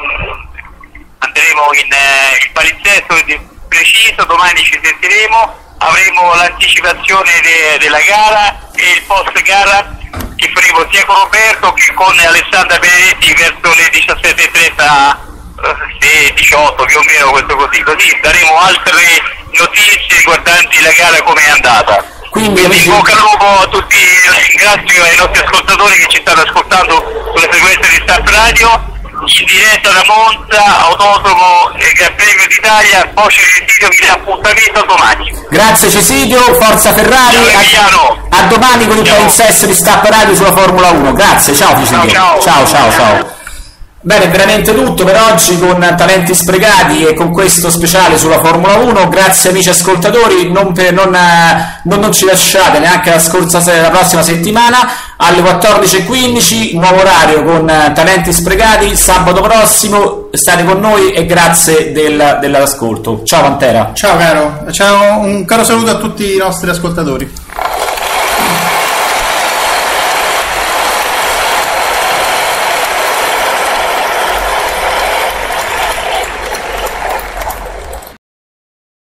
andremo in eh, il palinsesto di- preciso, domani ci sentiremo, avremo l'anticipazione de- della gara e il post gara che faremo sia con Roberto che con Alessandra Benedetti verso le diciassette e trenta, eh, diciotto più o meno, questo così, così daremo altre notizie riguardanti la gara come è andata. Quindi, Quindi amici- in bocca al lupo a tutti, ringrazio ai nostri ascoltatori che ci stanno ascoltando sulle frequenze di Staff Radio, in diretta da Monza, Autodromo e Gran Premio d'Italia. Poi Cecilio vi dà appuntamento domani. Grazie Cecilio, forza Ferrari, Ciao, a, Emiliano. a domani con il Ciao. palinsesto di Staff Radio sulla Formula uno. Grazie, ciao Cecilio. Ciao, ciao. ciao, ciao. ciao. Bene, è veramente tutto per oggi con Talenti Sprecati e con questo speciale sulla Formula uno. Grazie amici ascoltatori, non, per, non, eh, non, non ci lasciate neanche la, scorsa, se- la prossima settimana alle quattordici e quindici, nuovo orario con eh, Talenti Sprecati, sabato prossimo, state con noi e grazie del, dell'ascolto. Ciao Pantera. Ciao caro, ciao, un caro saluto a tutti i nostri ascoltatori.